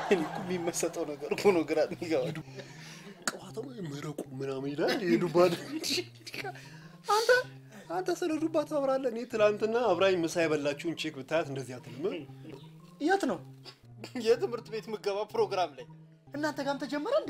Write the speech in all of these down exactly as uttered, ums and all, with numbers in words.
እኔ እኮ የሚመሰጠው ነገር እኮ ነው ግራ የሚገባው ቀዋተው መረቁ ምናምን ይላል የዱባ አንተ አንተ ስለ ዱባ ታወራለህ እኔ ትላንትና አብራኝ ምሳ የበላችሁን ቼክ ብታያት እንደዚህ አትልም የት ነው የትምህርት ቤት ምገባ ፕሮግራም ላይ እናንተ ጋርም ተጀመረ እንዴ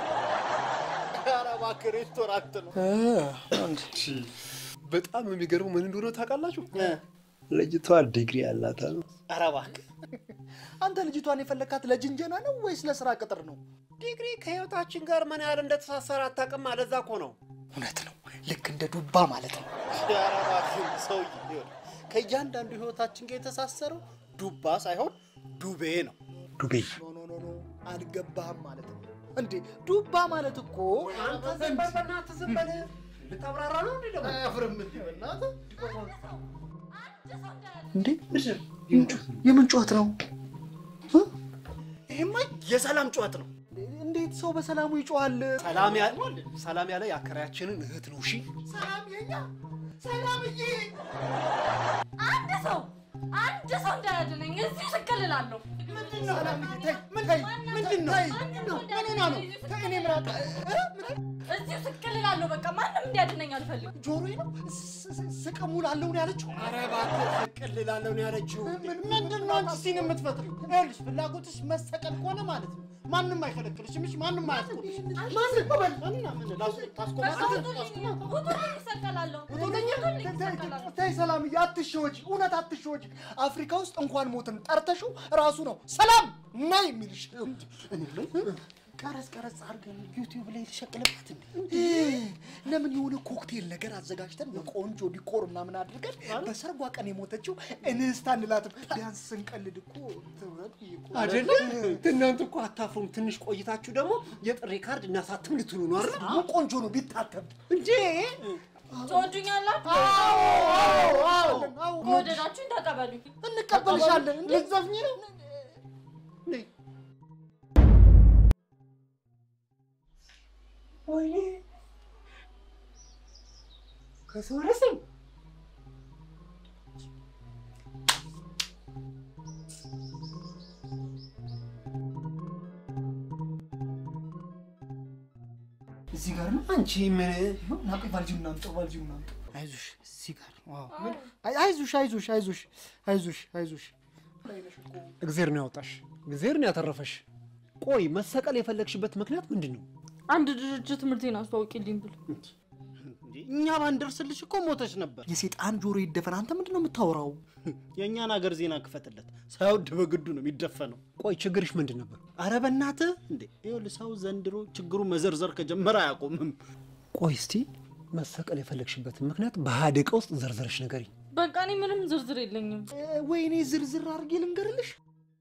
ኧረ እባክህ ሬስቶራንት ነው አንቺ በጣም የሚገርመው ምን እንደሆነ ታውቃላችሁ ልጅቷ ዲግሪ አላት አሉ ኧረ እባክህ አንተ ልጅቷን የፈለካት ለጅንጀና ነው ወይስ ለስራ ቅጥር ነው ዲግሪ ከህይወታችን ጋር ምን ያህል እንደተሳሰረ አታውቅም አለዛ እኮ ነው እውነት ነው ልክ እንደ ዱባ ማለት ነው ኧረ እባክህ ሰውዬ ከእያንዳንዱ ህይወታችን ጋር የተሳሰረው ዱባ ሳይሆን ዱቤ ነው ዱቤ ኖ ኖ ኖ ኖ አልገባህም ማለት ነው እንዴ ዱባ ማለት እኮ አንተ ዘንበልና ተዘበለ ልታብራራ ነው እንዴ ደግሞ አፍረም እንዴ በእናትህ እንዴ የምን ጩኸት ነው ይሄማ የሰላም ጩኸት ነው እንዴት ሰው በሰላሙ ይጮሃል ሰላም ያለ ሰላም ያለ ያከራያችንን እህት ነው እሺ ሰላም የኛ ሰላምዬ አንድ ሰው አንድ ሰው እንዳያድነኝ እዚህ ስቀልላለሁ ምንድነው ሰላምዬ ተይ ምንድነው ምንድነው ምንና ነው ተኔ ምራጣ እዚህ ስቀልላለሁ በቃ ማንንም እንዲያድነኝ አልፈልግም ጆሮዬ ነው ስቀሙላለሁ ነው ያለችው ኧረ እባክህ ስቀልላለሁ ነው ያለችው ምንድነው አንቺ ሲን የምትፈጥሪው ይኸውልሽ ፍላጎትሽ መሰቀል ከሆነ ማለት ነው ማንንም አይከለክልሽም እሺ ማንንም አያስቆምሽ ማንንም በበል ማንና ምን ታስቆማለሽ ይሰቀላለሁ ተይ ሰላምዬ አትሾጂ እውነት አትሾጂ አፍሪካ ውስጥ እንኳን ሞትን ጠርተሽው ራሱ ነው ሰላም ናይ የሚልሽ እኔ ቀረጽ ቀረጽ አርገን ዩቲዩብ ላይ ልሸቅልባት እንዴ ለምን የሆነ ኮክቴል ነገር አዘጋጅተን በቆንጆ ዲኮር ምናምን አድርገን በሰርጓ ቀን የሞተችው እንስታ እንላትም ቢያንስ ስንቀልድ እኮ ተወራድ ይቆ አይደለ እናንተ እኮ አታፍሩም ትንሽ ቆይታችሁ ደግሞ የጥሪ ካርድ እናሳትም ልትሉ ነው አይደል ቆንጆ ነው ቢታተም እንዴ ትወዱኛላችሁ አዎ አዎ አዎ ወደዳችሁን ተቀበሉኝ እንቀበልሻለን ልትዘፍኝ ነው ነይ ወይኔ ከሰውረሰም እዚህ ጋር ነው አንቺ ምን ናቀ ባልጂና አንተ ባልጂና አንተ አይዞሽ እዚህ ጋር ዋው አይዞሽ አይዞሽ አይዞሽ አይዞሽ አይዞሽ እግዚአብሔር ነው ያወጣሽ እግዚአብሔር ነው ያተረፈሽ ቆይ መሰቀል የፈለግሽበት ምክንያት ምንድነው አንድ ድርጅት ምርቴን አስተዋውቂልኝ ብሎ እኛ ባንደርስልሽ እኮ ሞተሽ ነበር የሰይጣን ጆሮ ይደፈን አንተ ምንድነው የምታወራው የኛን ሀገር ዜና ክፈትለት ሳይወድ በግዱ ነው የሚደፈነው ቆይ ችግርሽ ምንድን ነበር አረ በእናትህ እንዴ ይኸውልህ ሰው ዘንድሮ ችግሩ መዘርዘር ከጀመረ አያቆምም ቆይ እስቲ መሰቀል የፈለግሽበት ምክንያት በሃደቀ ውስጥ ዘርዘርሽ ነገርኝ በቃ እኔ ምንም ዝርዝር የለኝም ወይኔ ዝርዝር አድርጌ ልንገርልሽ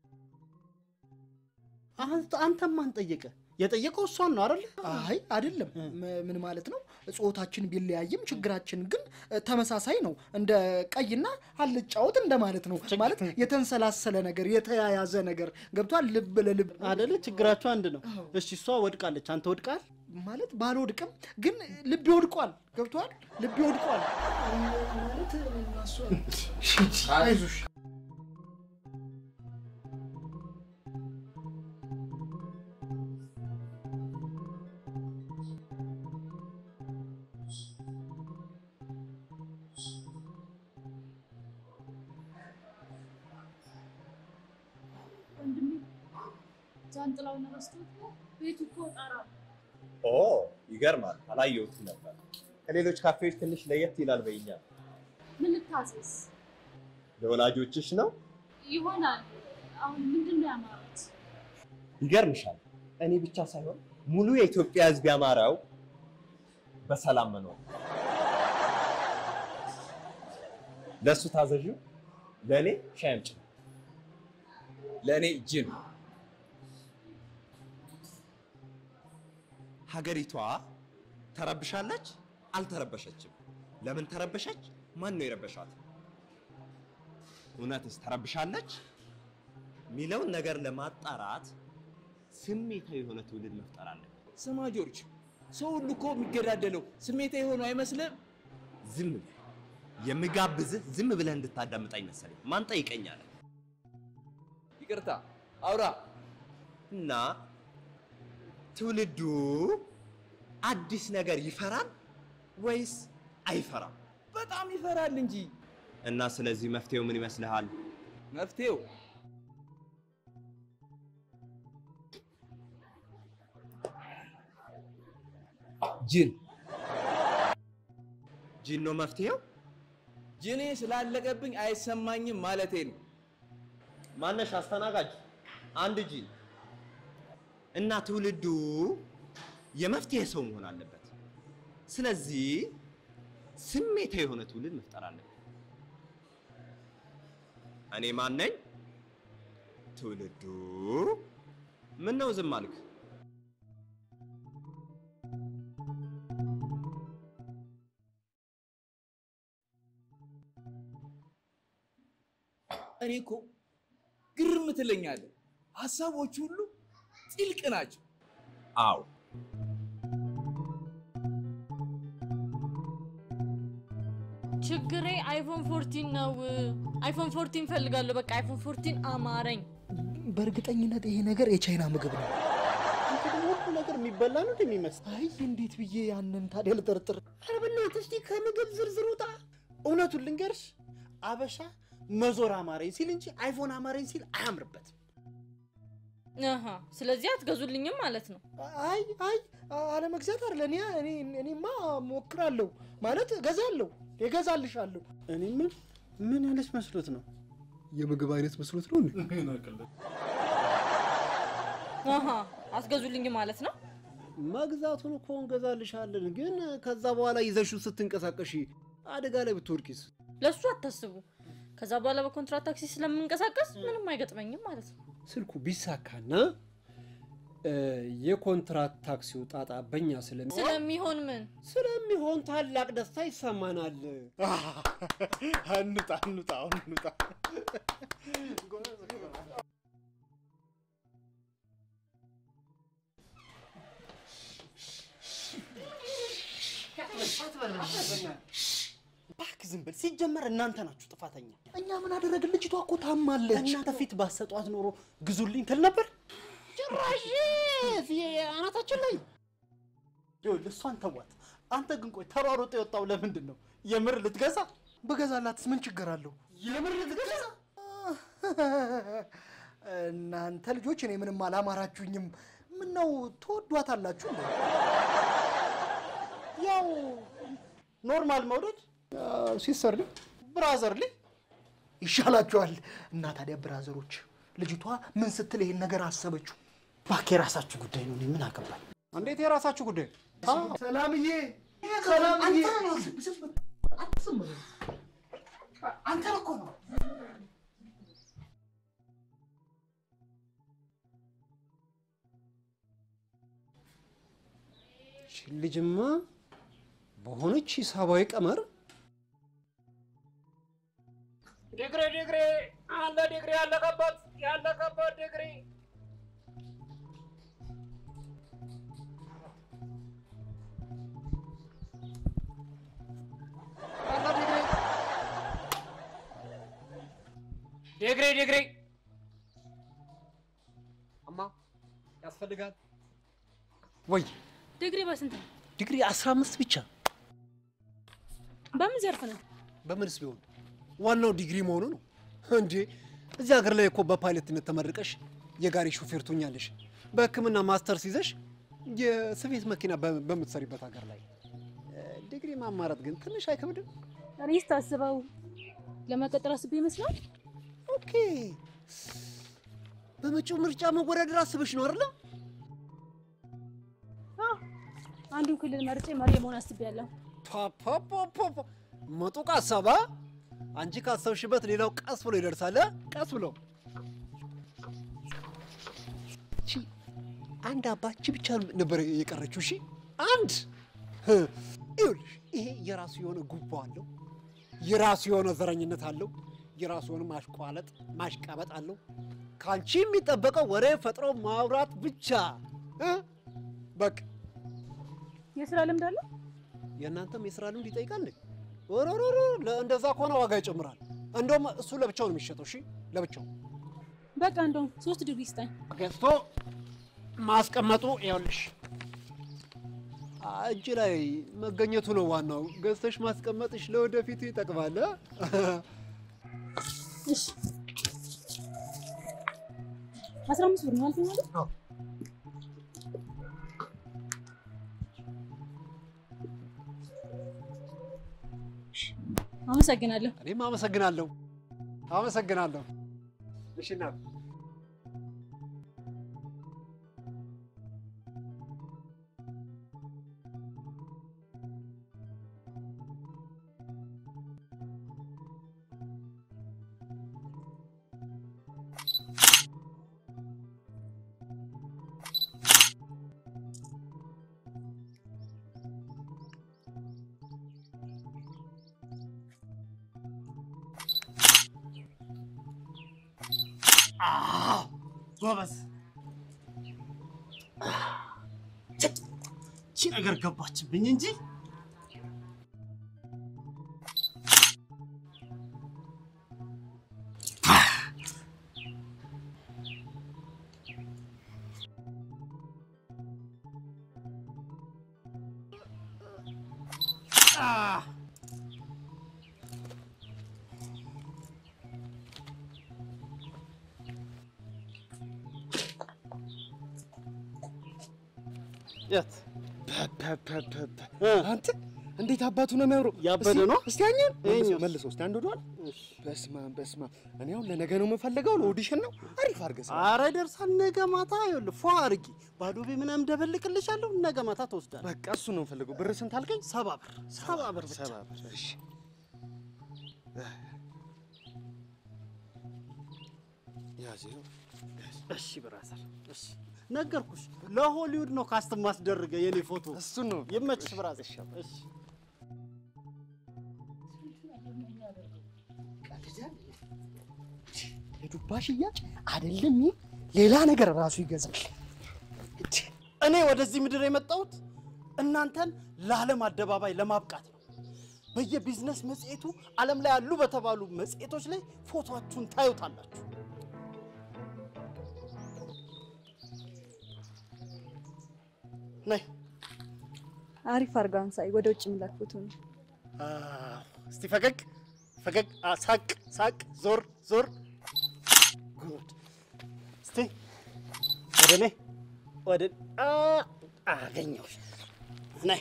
አንተ አንተም ማን ጠየቀ የጠየቀው እሷን ነው አይደል አይ አይደለም ምን ማለት ነው ጾታችን ቢለያይም ችግራችን ግን ተመሳሳይ ነው እንደ ቀይና አልጫውት እንደማለት ነው ማለት የተንሰላሰለ ነገር የተያያዘ ነገር ገብቷል ልብ ለልብ አይደል ችግራችሁ አንድ ነው እሺ እሷ ወድቃለች አንተ ወድቃል ማለት ባልወድቅም ግን ልብ ይወድቋል ገብቷል ልብ ይወድቋል ማለት እናሱ አይዞሽ ዛንጥላው ነስተት ቤቱ እኮ ጣራ ኦ ይገርማል አላየሁትም ነበር ከሌሎች ካፌዎች ትንሽ ለየት ይላል በእኛ ምን ልታዘዝ ለወላጆችሽ ነው ይሆናል አሁን ምንድነው ያማሩት ይገርምሻል እኔ ብቻ ሳይሆን ሙሉ የኢትዮጵያ ህዝብ ያማራው በሰላም መኖር ለሱ ታዘዡ ለኔ ሻምጭ ለኔ ጂን ሀገሪቷ ተረብሻለች አልተረበሸችም ለምን ተረበሸች ማን ነው የረበሻት እውነትስ ተረብሻለች ሚለውን ነገር ለማጣራት ስሜታዊ የሆነ ትውልድ መፍጠር አለብን ስማ ጆርጅ ሰው ሁሉ እኮ የሚገዳደለው ስሜታዊ ሆኖ አይመስልም ዝም የምጋብዝህ ዝም ብለህ እንድታዳምጣኝ መሰለኝ ማን ጠይቀኛል ይቅርታ አውራ እና ትውልዱ አዲስ ነገር ይፈራል ወይስ አይፈራም? በጣም ይፈራል እንጂ። እና ስለዚህ መፍትሄው ምን ይመስልሃል? መፍትሄው ጅን ጅን ነው መፍትሄው? ጅኔ ስላለቀብኝ አይሰማኝም ማለቴ ነው። ማነሽ አስተናጋጅ? አንድ ጅን እና ትውልዱ የመፍትሄ ሰው መሆን አለበት። ስለዚህ ስሜታዊ የሆነ ትውልድ መፍጠር አለበት። እኔ ማን ነኝ? ትውልዱ። ምን ነው ዝም አልክ? እኔ እኮ ግርም ትለኛለህ። ሐሳቦች ሁሉ ጥልቅ ናቸው። አዎ ችግሬ አይፎን ፎርቲን ነው። አይፎን ፎርቲን ፈልጋለሁ። በቃ አይፎን ፎርቲን አማረኝ። በእርግጠኝነት ይሄ ነገር የቻይና ምግብ ነው። አንተ ደግሞ ሁሉ ነገር የሚበላ ነው እንደሚመስል። አይ እንዴት ብዬ ያንን ታዲያ ልጠርጥር? ኧረ በእናትህ እስቲ ከምግብ ዝርዝር ውጣ። እውነቱን ልንገርሽ አበሻ መዞር አማረኝ ሲል እንጂ አይፎን አማረኝ ሲል አያምርበትም። አሃ ስለዚህ አትገዙልኝም ማለት ነው? አይ አይ አለመግዛት አይደለ። እኔ እኔ እኔማ ሞክራለሁ ማለት እገዛለሁ፣ እገዛልሻለሁ። እኔ ምን ምን ያለሽ መስሎት ነው? የምግብ አይነት መስሎት ነው እንዴ? አሃ አትገዙልኝም ማለት ነው? መግዛቱን እኮ እንገዛልሻለን፣ ግን ከዛ በኋላ ይዘሽው ስትንቀሳቀሺ አደጋ ላይ ብትወድቂስ? ለሱ አታስቡ። ከዛ በኋላ በኮንትራት ታክሲ ስለምንቀሳቀስ ምንም አይገጥመኝም ማለት ነው። ስልኩ ቢሳካና የኮንትራት ታክሲው ጣጣ በእኛ ስለሚ ስለሚሆን ምን ስለሚሆን ታላቅ ደስታ ይሰማናል። አንጣ አንጣ አንጣ ባክ ዝም በል። ሲጀመር እናንተ ናችሁ ጥፋተኛ። እኛ ምን አደረግን? ልጅቷ እኮ ታማለች። እናንተ ፊት ባሰጧት ኖሮ ግዙልኝ ትል ነበር። ጭራሽ አናታችን ላይ ይኸውልህ፣ እሷን ተዋት። አንተ ግን ቆይ ተሯሩጦ የወጣው ለምንድን ነው? የምር ልትገዛ? በገዛላትስ ምን ችግር አለው? የምር ልትገዛ? እናንተ ልጆች እኔ ምንም አላማራችሁኝም። ምን ነው ትወዷታላችሁ እንዴ? ያው ኖርማል መውደድ ሲሰርሊ ብራዘርሊ ይሻላችኋል። እና ታዲያ ብራዘሮች ልጅቷ ምን ስትል ይሄን ነገር አሰበችው? ባክ የራሳችሁ ጉዳይ ነው። እኔ ምን አገባኝ? እንዴት የራሳችሁ ጉዳይ? ሰላምዬ ሰላምዬ አትስም አንተ እኮ ነው ልጅማ በሆነች ሂሳባዊ ቀመር ዲግሪ ዲግሪ አለ ዲግሪ ያለቀበት ያለቀበት ዲግሪ ዲግሪ ዲግሪ አማ ያስፈልጋል ወይ? ዲግሪ በስንት ነው? ዲግሪ አስራ አምስት ብቻ። በምን ዘርፍ ነው? በምንስ ቢሆን ዋናው ዲግሪ መሆኑ ነው እንዴ? እዚህ ሀገር ላይ እኮ በፓይለትነት ተመርቀሽ የጋሪ ሹፌር ትሆኛለሽ። በሕክምና ማስተርስ ይዘሽ የስፌት መኪና በምትሰሪበት ሀገር ላይ ዲግሪ ማማራት ግን ትንሽ አይከብድም? እኔስ ታስበው ለመቀጠር አስቤ ይመስላል። ኦኬ፣ በመጪው ምርጫ መወዳደር አስበሽ ነው አይደል? አንዱ ክልል መርጬ መሪ መሆን አስቤያለሁ። ፓፓፓፓ መጡቅ ሀሳባ። አንቺ ካሰብሽበት ሌላው ቀስ ብሎ ይደርሳል። ቀስ ብሎ እቺ አንድ አባቺ ብቻ ነበር የቀረችው። እሺ አንድ ይኸውልሽ፣ ይሄ የራሱ የሆነ ጉቦ አለው፣ የራሱ የሆነ ዘረኝነት አለው፣ የራሱ የሆነ ማሽቋለጥ ማሽቃበጥ አለው። ካንቺ የሚጠበቀው ወሬ ፈጥሮ ማውራት ብቻ እ በቃ የስራ ልምድ አለ? የእናንተም የስራ ልምድ ይጠይቃል። ወሮሮሮ ለእንደዛ ከሆነ ዋጋ ይጨምራል። እንደውም እሱ ለብቻው ነው የሚሸጠው። እሺ ለብቻው በቃ እንደውም ሶስት ዲግሪ ስጠኝ። ገዝቶ ማስቀመጡ ይኸውልሽ እጅ ላይ መገኘቱ ነው ዋናው። ገዝተሽ ማስቀመጥሽ ለወደፊቱ ይጠቅማል። እሺ አስራ አምስት ብር ነው አልከኝ አይደል? አዎ አመሰግናለሁ። እኔም አመሰግናለሁ አመሰግናለሁ። እሺ እናት ጎበዝ ቺ ነገር ገባችብኝ እንጂ የት አንተ እንዴት አባቱ ነው የሚያምረው? ያበደ ነው። እስቲ አኛን እኛው መልሶ እስቲ አንድ ወዷል። በስማ በስማ እኔ አሁን ለነገ ነው የምፈልገው፣ ለኦዲሽን ነው። አሪፍ አድርገህ ኧረ ይደርሳል። ነገ ማታ ይኸውልህ ፏ አድርጊ ባዶ ቤት ምናምን ደበልቅልሻለሁ። ነገ ማታ ትወስዳለህ። በቃ እሱ ነው የምፈልገው። ብር ስንት አልከኝ? ሰባ ብር ሰባ ብር ብቻ። ሰባ ብር እሺ። ያዚው እሺ ብራዘር እሺ ነገርኩሽ። ለሆሊውድ ነው ካስት ማስደርገ የኔ ፎቶ እሱ ነው። ይመችሽ ብራዘር። እሺ የዱባ ሽያጭ አይደለም ሌላ ነገር ራሱ ይገዛል። እኔ ወደዚህ ምድር የመጣሁት እናንተን ለዓለም አደባባይ ለማብቃት ነው። በየቢዝነስ መጽሔቱ ዓለም ላይ ያሉ በተባሉ መጽሔቶች ላይ ፎቶአችሁን ታዩታላችሁ። ነይ አሪፍ አርጋን ሳይ ወደ ውጭ ምላክ ፎቶ ነው። እስቲ ፈገግ ፈገግ ሳቅ ሳቅ ዞር ዞር ጉድ እስቲ ወደኔ ወደ አገኘሁሽ። ነይ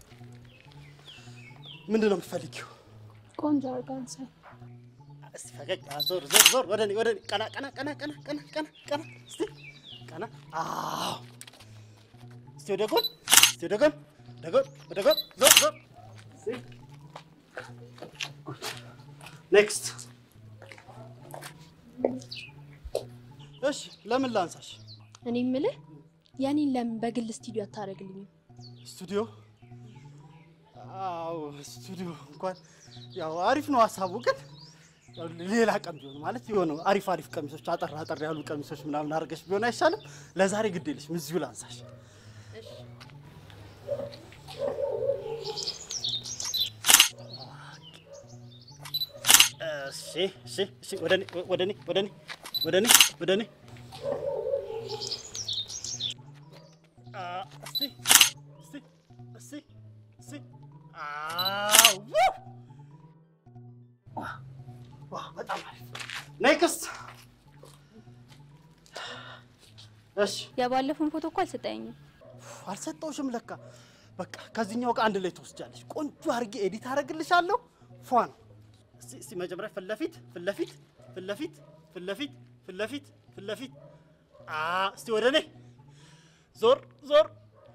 ምንድን ነው የምትፈልጊው? ቆንጆ አርጋን ሳይ እስቲ ፈገግ ዞር ዞር ዞር ወደኔ ወደኔ ቀና ቀና ቀና ቀና ቀና ቀና ቀና እስቲ ቀና አዎ እስቲ ወደ ጎን እስቲ ወደ ጎን ወደ ጎን ወደ ጎን ዞር ዞር እስቲ ኔክስት እሺ ለምን ላንሳሽ? እኔ የምልህ ያኔን ለምን በግል ስቱዲዮ አታረግልኝም? ስቱዲዮ? አዎ ስቱዲዮ እንኳን ያው አሪፍ ነው ሐሳቡ፣ ግን ሌላ ቀን ቢሆን ማለት የሆነ አሪፍ አሪፍ ቀሚሶች አጠር አጠር ያሉ ቀሚሶች ምናምን አድርገሽ ቢሆን አይሻልም? ለዛሬ ግድ የለሽም እዚሁ ላንሳሽ። እሺ እሺ እሺ ወደኔ ወደኔ ወደኔ ወደኔ ወደኔ አ እስቲ እስቲ እስቲ እስቲ አው ዋ ዋ በጣም አሪፍ ኔክስት። እሺ ያባለፈውን ፎቶ እኮ አልሰጠኝም። አልሰጠውሽም ለካ። በቃ ከዚህኛው ጋር አንድ ላይ ትወስጃለሽ። ቆንጆ አድርጌ ኤዲት አደርግልሻለሁ። ፏ ነው። እስቲ እስቲ መጀመሪያ ፊት ለፊት ፊት ለፊት ፊት ለፊት ፊት ለፊት ፊት ለፊት ፊት ለፊት አ እስቲ ወደ እኔ ዞር ዞር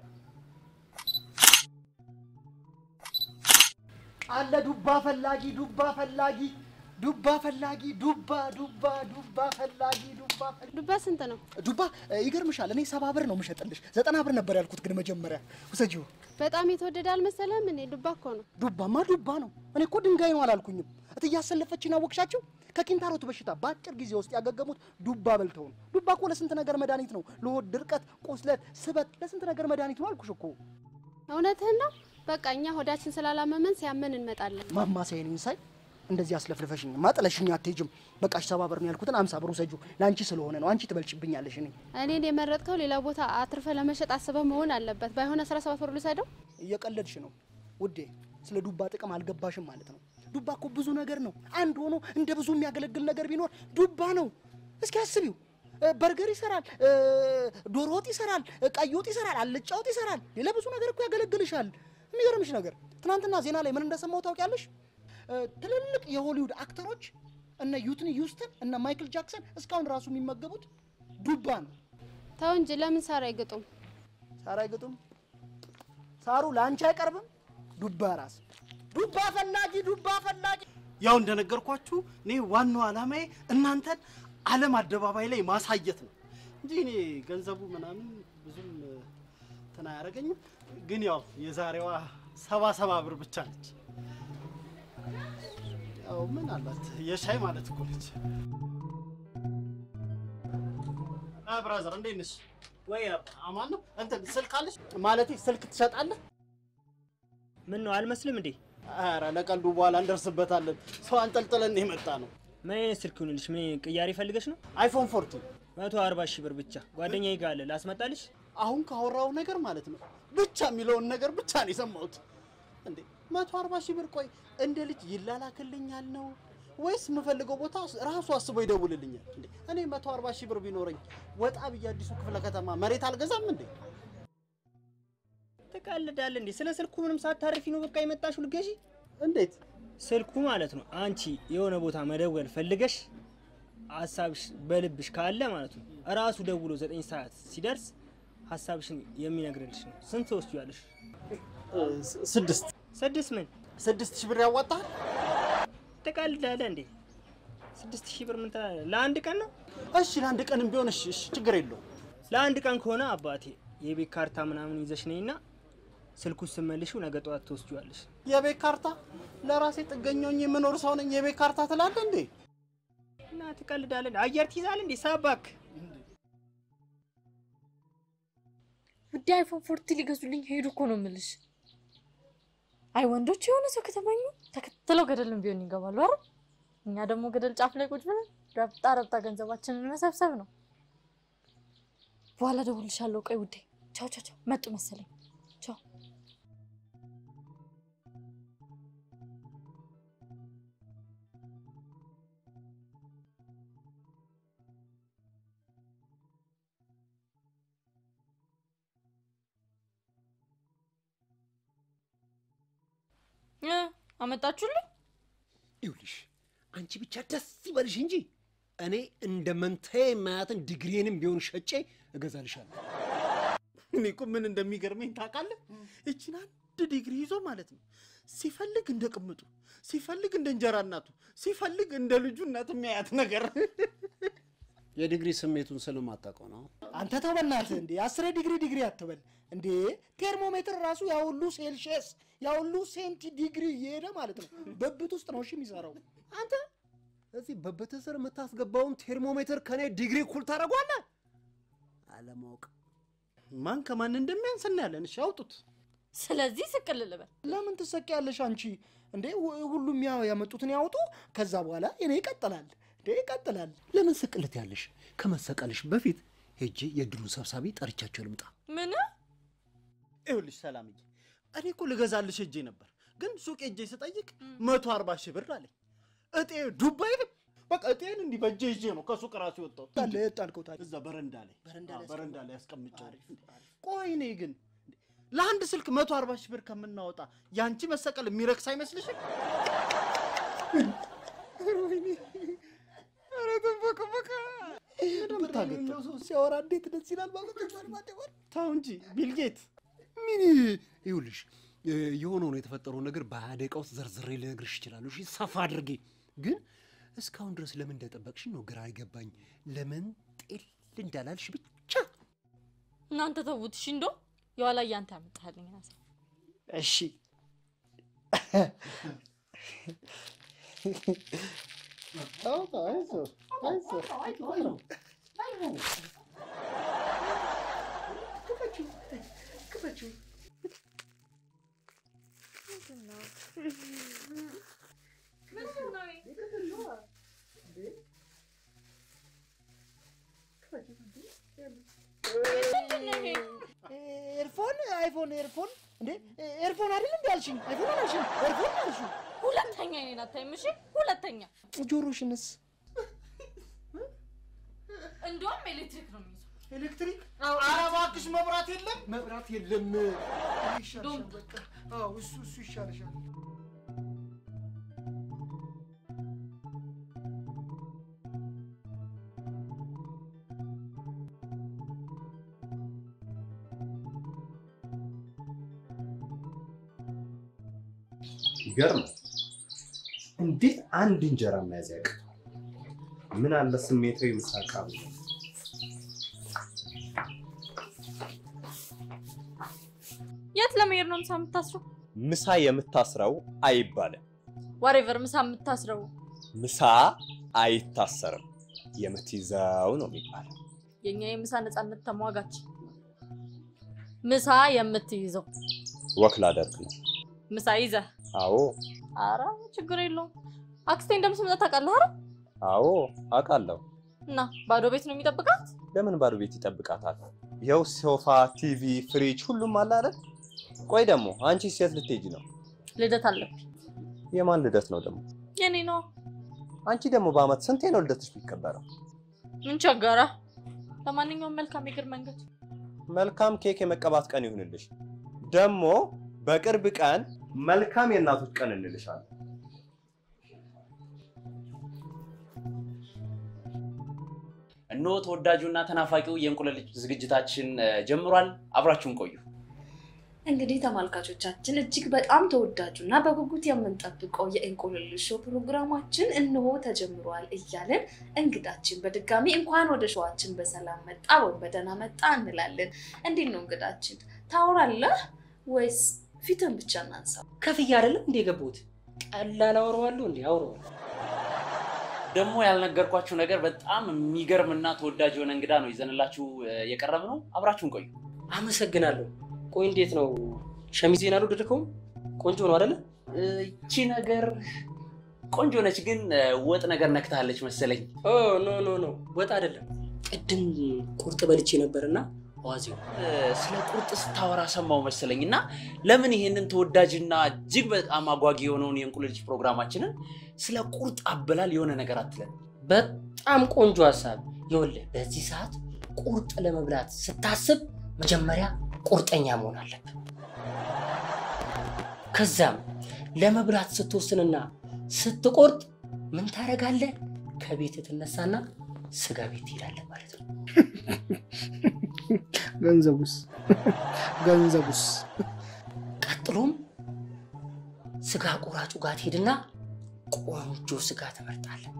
አለ ዱባ ፈላጊ ዱባ ፈላጊ ዱባ ፈላጊ ዱባ ዱባ ዱባ ፈላጊ ዱባ ፈላጊ ዱባ ስንት ነው? ዱባ ይገርምሻል፣ እኔ ሰባ ብር ነው የምሸጥልሽ። ዘጠና ብር ነበር ያልኩት፣ ግን መጀመሪያ ውሰጂው። በጣም የተወደደ አልመሰለም። እኔ ዱባ እኮ ነው። ዱባማ ዱባ ነው። እኔ እኮ ድንጋይ ነው አላልኩኝም። እትዬ አሰለፈችና አወቅሻቸው? ከኪንታሮት በሽታ በአጭር ጊዜ ውስጥ ያገገሙት ዱባ በልተው ነው። ዱባ እኮ ለስንት ነገር መድኃኒት ነው። ለሆድ ድርቀት፣ ቁስለት፣ ስበት፣ ለስንት ነገር መድኃኒት ነው አልኩሽ እኮ። እውነትህን ነው። በቃ እኛ ሆዳችን ስላላመመን ሲያመን እንመጣለን። ማማሰይን ሳይ እንደዚህ አስለፍልፈሽኝ ማጥለሽኝ አትሄጂም። በቃሽ ሰባ ብር ነው ያልኩትን አምሳ ብር ውሰጂው። ላንቺ ስለሆነ ነው። አንቺ ትበልጭብኛለሽ። እኔ እኔን የመረጥከው ሌላ ቦታ አትርፈ ለመሸጥ አስበህ መሆን አለበት። ባይሆን አስራ ሰባት ብር ልሰደው። እየቀለድሽ ነው ውዴ። ስለ ዱባ ጥቅም አልገባሽም ማለት ነው። ዱባ እኮ ብዙ ነገር ነው። አንድ ሆኖ እንደ ብዙ የሚያገለግል ነገር ቢኖር ዱባ ነው። እስኪ አስቢው። በርገር ይሰራል፣ ዶሮ ወጥ ይሰራል፣ ቀይ ወጥ ይሰራል፣ አልጫ ወጥ ይሰራል። ሌላ ብዙ ነገር እኮ ያገለግልሻል። የሚገርምሽ ነገር ትናንትና ዜና ላይ ምን እንደሰማው ታውቂያለሽ? ትልልቅ የሆሊውድ አክተሮች እነ ዩትኒ ሂውስተን እና ማይክል ጃክሰን እስካሁን ራሱ የሚመገቡት ዱባ ነው። ተው እንጂ ለምን ሳር አይግጡም? ሳር አይግጡም? ሳሩ ላንቺ አይቀርብም? ዱባ ራስ ዱባ ፈላጊ ዱባ ፈላጊ። ያው እንደነገርኳችሁ እኔ ዋናው ዓላማዬ እናንተን ዓለም አደባባይ ላይ ማሳየት ነው እንጂ እኔ ገንዘቡ ምናምን ብዙም እንትን አያደርገኝም። ግን ያው የዛሬዋ ሰባ ሰባ ብር ብቻ ነች። ያው ምን አላት የሻይ ማለት እኮ ነች። አ ብራዘር እንዴት ነሽ? ወይ አማን ነው እንትን ስልክ አለሽ? ማለቴ ስልክ ትሸጣለህ? ምን ነው አልመስልም እንዴ? ኧረ ለቀልዱ በኋላ እንደርስበታለን። ሰው አንጠልጥለን የመጣ ነው። ምን አይነት ስልክ ይሁንልሽ? ምን ቅያሪ ፈልገሽ ነው? አይፎን ፎርቲ መቶ አርባ ሺህ ብር ብቻ። ጓደኛዬ ጋር አለ ላስመጣልሽ። አሁን ካወራው ነገር ማለት ነው ብቻ የሚለውን ነገር ብቻ ነው የሰማሁት። እንዴ መቶ አርባ ሺህ ብር ቆይ እንደ ልጅ ይላላክልኛል ነው ወይስ የምፈልገው ቦታ ራሱ አስቦ ይደውልልኛል? እንዴ እኔ መቶ አርባ ሺህ ብር ቢኖረኝ ወጣ ብዬ አዲሱ ክፍለ ከተማ መሬት አልገዛም እንዴ? ትቀልዳለህ እንዴ? ስለ ስልኩ ምንም ሳታርፊ ነው በቃ የመጣሽው ልገዢ? እንዴት ስልኩ ማለት ነው አንቺ የሆነ ቦታ መደወል ፈልገሽ ሐሳብሽ በልብሽ ካለ ማለት ነው ራሱ ደውሎ ዘጠኝ ሰዓት ሲደርስ ሐሳብሽን የሚነግርልሽ ነው። ስንት ወስጂያለሽ? ስድስት ስድስት ምን ስድስት ሺህ ብር ያዋጣል? ትቀልዳለህ እንዴ? ስድስት ሺህ ብር ምን ለአንድ ቀን ነው? እሺ ለአንድ ቀንም ቢሆን እሺ እሺ ችግር የለውም። ለአንድ ቀን ከሆነ አባቴ የቤት ካርታ ምናምን ይዘሽ ነይና ስልኩን ስመልሽው ነገ ጠዋት ትወስጂዋለሽ። የቤት ካርታ? ለራሴ ጥገኛኝ የምኖር ሰው ነኝ። የቤት ካርታ ትላለህ እንዴ? እና ትቀልዳለህ። አየር ትይዛለህ እንዴ? ሳባክ ውዴ አይፎን ፎርቲ ሊገዙልኝ ሄዱ እኮ ነው የምልሽ። አይ ወንዶች የሆነ ሰው ከተመኙ ተከትለው ገደልም ቢሆን ይገባሉ አይደል? እኛ ደግሞ ገደል ጫፍ ላይ ቁጭ ብለን ረብጣ ረብጣ ገንዘባችንን መሰብሰብ ነው። በኋላ ደውልልሻለሁ። ቆይ ውዴ ቻው ቻው ቻው። መጡ መሰለኝ። ቻው እ አመጣችሁልኝ? ይኸውልሽ አንቺ ብቻ ደስ ይበልሽ እንጂ እኔ እንደ መንቴ ማያትን ዲግሪንም ቢሆን ሸጬ እገዛልሻለሁ። እኔ እኮ ምን እንደሚገርመኝ ታውቃለህ? እቺን አንድ ዲግሪ ይዞ ማለት ነው ሲፈልግ እንደ ቅምጡ፣ ሲፈልግ እንደ እንጀራ እናቱ፣ ሲፈልግ እንደ ልጁ እናት የሚያያት ነገር። የዲግሪ ስሜቱን ስለማታውቀው ነው። አንተ ተበናትህ እንዴ? አስሬ ዲግሪ ዲግሪ አትበል እንዴ። ቴርሞሜትር ራሱ ያው ሁሉ ሴልሺየስ ያው ሁሉ ሴንቲ ዲግሪ እየሄደ ማለት ነው በብት ውስጥ ነው እሺ የሚሰራው። አንተ እዚህ በብት ስር የምታስገባውን ቴርሞሜትር ከኔ ዲግሪ እኩል ታደርጓለህ? አለማወቅ ማን ከማን እንደሚያንስ እናያለን። እሺ አውጡት። ስለዚህ ስቅል ልበል። ለምን ትሰቂያለሽ አንቺ እንዴ? ሁሉም ያው ያመጡትን ያውጡ፣ ከዛ በኋላ እኔ ይቀጥላል እንዴ ይቀጥላል። ለምን ስቅልት ያለሽ? ከመሰቀልሽ በፊት ሄጄ የድሉ ሰብሳቢ ጠርቻቸው ልምጣ። ምን? ይኸውልሽ ሰላምዬ እኔ እኮ ልገዛልሽ ሄጄ ነበር፣ ግን ሱቅ ሄጄ ስጠይቅ መቶ አርባ ሺህ ብር አለኝ። እጤ ዱባይ በቃ እጤን እንዲህ በእጄ ይዤ ነው ከሱቅ ራሱ የወጣው። ታለ የጣልከው ታዲያ እዛ በረንዳ ላይ በረንዳ ላይ አስቀምጫለሁ። ቆይ እኔ ግን ለአንድ ስልክ መቶ አርባ ሺህ ብር ከምናወጣ ያንቺ መሰቀል የሚረክስ አይመስልሽም? ኧረ ተንበቀ በቃ ምንም ሰው ሲያወራ እንዴት ደስ ይላል ማለት ነው። ተው እንጂ ቢልጌት ምን ይኸውልሽ የሆነውን የተፈጠረውን ነገር በሀያ ደቂቃ ውስጥ ዘርዝሬ ልነግርሽ እችላለሁ። እሺ ሰፋ አድርጌ። ግን እስካሁን ድረስ ለምን እንደጠበቅሽ ነው ግራ አይገባኝ። ለምን ጤል እንዳላልሽ ብቻ። እናንተ ተውት እሺ። እንደው የኋላ ያንተ ያመጣልኝ ናሳ። እሺ አው ታይዞ ታይዞ ታይዞ ክፈችው ክፈችው ምንድን ነው አይፎን ኤርፎን እንዴ ኤርፎን አይደል እንዴ ያልሽኝ? አይፎን አልሽኝ ኤርፎን አልሽኝ። ሁለተኛ እኔን አታይም እሺ? ሁለተኛ ጆሮሽንስ? እንደውም ኤሌክትሪክ ነው የሚይዘው። ኤሌክትሪክ? ኧረ እባክሽ መብራት የለም? መብራት የለም። ይሻልሻል በቃ። አዎ እሱ እሱ ይሻልሻል። ይገርም እንዴት አንድ እንጀራ መያዝ ያቅታል? ምን አለ ስሜታዊ ምሳቃ ነው። የት ለመሄድ ነው ምሳ የምታስረው? ምሳ የምታስረው አይባልም። whatever ምሳ የምታስረው ምሳ አይታሰርም የምትይዘው ነው የሚባለው። የኛ የምሳ ነፃነት ተሟጋች ምሳ የምትይዘው ወክላ አደርግ ነው ምሳ ይዘህ? አዎ። አራ ችግር የለውም። አክስቴ እንደምትመጣ ታውቃለህ አይደል? አዎ አውቃለሁ። እና ባዶ ቤት ነው የሚጠብቃት? ለምን ባዶ ቤት ይጠብቃታል? ይኸው ሶፋ፣ ቲቪ፣ ፍሪጅ ሁሉም አለ አይደል? ቆይ ደግሞ አንቺ ሴት ልትሄጂ ነው? ልደት አለብኝ። የማን ልደት ነው ደግሞ? የኔ ነው። አንቺ ደግሞ በአመት ስንቴ ነው ልደትሽ የሚከበረው? ምን ቸገረ? ለማንኛውም መልካም የእግር መንገድ። መልካም ኬክ የመቀባት ቀን ይሁንልሽ። ደግሞ በቅርብ ቀን መልካም የእናቶች ቀን እንልሻለን። እነሆ ተወዳጁና ተናፋቂው የእንቁላል ዝግጅታችን ጀምሯል። አብራችሁን ቆዩ። እንግዲህ ተመልካቾቻችን እጅግ በጣም ተወዳጁና በጉጉት የምንጠብቀው የእንቁላል ሾው ፕሮግራማችን እነሆ ተጀምሯል እያለን እንግዳችን በድጋሚ እንኳን ወደ ሾዋችን በሰላም መጣ ወይ በደህና መጣ እንላለን። እንዴት ነው እንግዳችን? ታወራለህ ወይስ ፊትን ብቻ እናንሳ? ከፍያ አይደለም እንደ ገቡት ቀላል አወራዋለሁ እንዴ? አወራው ደግሞ ያልነገርኳችሁ ነገር በጣም የሚገርምና ተወዳጅ የሆነ እንግዳ ነው ይዘንላችሁ የቀረብነው። አብራችሁን ቆዩ። አመሰግናለሁ። ቆይ እንዴት ነው ሸሚዜን አልወደድከውም? ቆንጆ ነው አይደለ? እቺ ነገር ቆንጆ ነች፣ ግን ወጥ ነገር ነክታለች መሰለኝ። ኦ ኖ ኖ ኖ ወጥ አይደለም። ቅድም ቁርጥ በልቼ ነበርና ዋዚው ስለ ቁርጥ ስታወራ ሰማው መሰለኝና ለምን ይሄንን ተወዳጅና እጅግ በጣም አጓጊ የሆነውን የእንቁላል ፕሮግራማችንን ስለ ቁርጥ አበላል የሆነ ነገር አትለን? በጣም ቆንጆ ሐሳብ። ይኸውልህ በዚህ ሰዓት ቁርጥ ለመብላት ስታስብ መጀመሪያ ቁርጠኛ መሆን አለብህ። ከዛም ለመብላት ስትወስንና ስትቆርጥ ምን ታደርጋለህ? ከቤት ትነሳና ስጋ ቤት ትሄዳለህ ማለት ነው። ገንዘቡስ ገንዘቡስ ቀጥሎም ስጋ ቆራጩ ጋር ትሄድና ቆንጆ ስጋ ትመርጣለህ።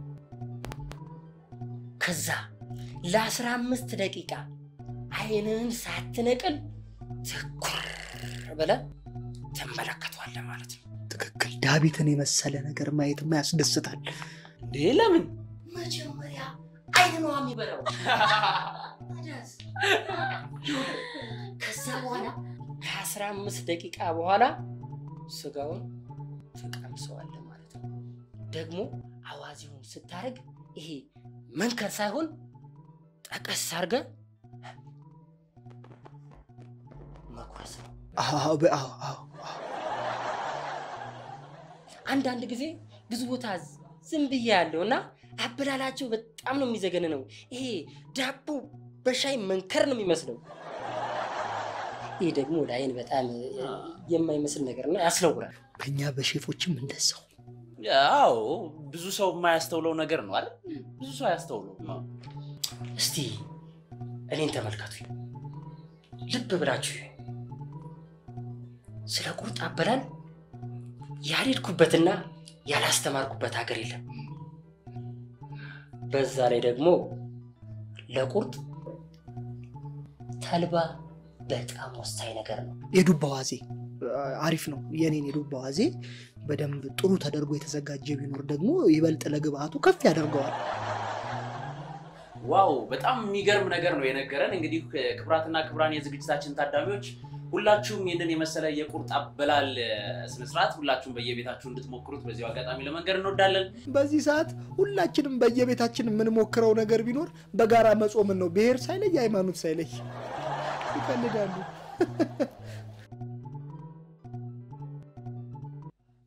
ከዛ ለአስራ አምስት ደቂቃ አይንን ሳትነቅል ትኩር ብለህ ትመለከቷለህ ማለት ነው። ትክክል። ዳዊትን የመሰለ ነገር ማየትማ ያስደስታል። እንዴ ለምን? መጀመሪያ አይን ነው የሚበላው። ከዛ በኋላ ከአስራ አምስት ደቂቃ በኋላ ስጋውን ትቀምሰዋለህ ማለት ነው። ደግሞ አዋዚውን ስታረግ ይሄ መንከር ሳይሆን ጠቀስ አድርገህ መቁረስ ነው። አዎ አዎ አዎ። አንዳንድ ጊዜ ብዙ ቦታ ዝም ብዬ ያለውና አበላላቸው በጣም ነው የሚዘገነነው። ይሄ ዳቦ በሻይ መንከር ነው የሚመስለው። ይሄ ደግሞ ለአይን በጣም የማይመስል ነገር ነው፣ ያስነውራል። በእኛ በሼፎችም እንደዛው። ያው ብዙ ሰው የማያስተውለው ነገር ነው አይደል? ብዙ ሰው ያስተውለው። እስቲ እኔን ተመልከቱ፣ ልብ ብላችሁ። ስለ ቁርጥ አበላል ያልሄድኩበትና ያላስተማርኩበት ሀገር የለም። በዛ ላይ ደግሞ ለቁርጥ ተልባ በጣም ወሳኝ ነገር ነው። የዱባ ዋዜ አሪፍ ነው። የኔን የዱባ ዋዜ በደንብ ጥሩ ተደርጎ የተዘጋጀ ቢኖር ደግሞ ይበልጥ ለግብአቱ ከፍ ያደርገዋል። ዋው በጣም የሚገርም ነገር ነው የነገረን። እንግዲህ ክብራትና ክብራን የዝግጅታችን ታዳሚዎች ሁላችሁም ይሄንን የመሰለ የቁርጥ አበላል ስነ ስርዓት ሁላችሁም በየቤታችሁ እንድትሞክሩት በዚሁ አጋጣሚ ለመንገር እንወዳለን። በዚህ ሰዓት ሁላችንም በየቤታችን የምንሞክረው ነገር ቢኖር በጋራ መጾምን ነው። ብሔር ሳይለይ ሃይማኖት ሳይለይ ይፈልጋሉ።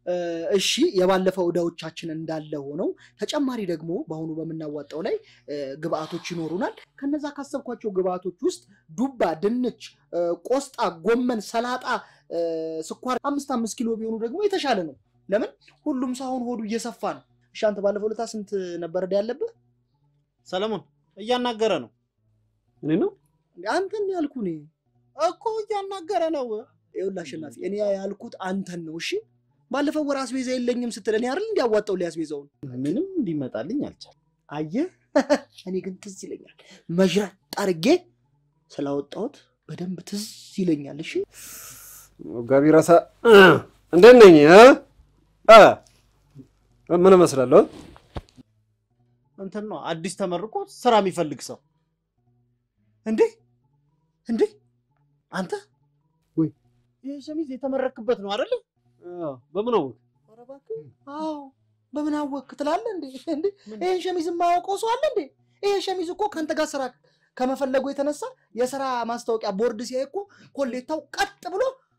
እሺ የባለፈው ዕዳዎቻችን እንዳለ ሆነው ተጨማሪ ደግሞ በአሁኑ በምናዋጣው ላይ ግብአቶች ይኖሩናል። ከነዛ ካሰብኳቸው ግብአቶች ውስጥ ዱባ፣ ድንች፣ ቆስጣ፣ ጎመን፣ ሰላጣ፣ ስኳር አምስት አምስት ኪሎ ቢሆኑ ደግሞ የተሻለ ነው። ለምን ሁሉም ሰው አሁን ሆዱ እየሰፋ ነው። እሺ አንተ ባለፈው ዕለት ስንት ነበር ዕዳ ያለብህ? ሰለሞን እያናገረ ነው። እኔ ነው አንተን ያልኩህ እኔ እኮ እያናገረ ነው። ይኸውልህ አሸናፊ እኔ ያልኩት አንተን ነው። እሺ ባለፈው ወር አስቤዛ የለኝም ስትል እኔ አይደል እንዲያዋጣው ሊያስቤዛው ምንም እንዲመጣልኝ አልቻለም። አየህ እኔ ግን ትዝ ይለኛል መጅራት አድርጌ ስላወጣሁት በደንብ ትዝ ይለኛል። እሺ ጋቢ ራሳ እንዴት ነኝ? አ ምን መስላለሁ? እንትን ነው አዲስ ተመርቆ ስራ የሚፈልግ ሰው እንዴ እንዴ አንተ ወይ ይሄ ሸሚዝ የተመረክበት ነው አይደል? አዎ በምን አወቅ? ኧረ እባክህ አዎ በምን አወቅ ትላለህ እንዴ? እንዴ ይሄን ሸሚዝ የማያውቀው ሰው አለ እንዴ? ይሄ ሸሚዝ እኮ ካንተ ጋር ስራ ከመፈለጉ የተነሳ የስራ ማስታወቂያ ቦርድ ሲያይ እኮ ኮሌታው ቀጥ ብሎ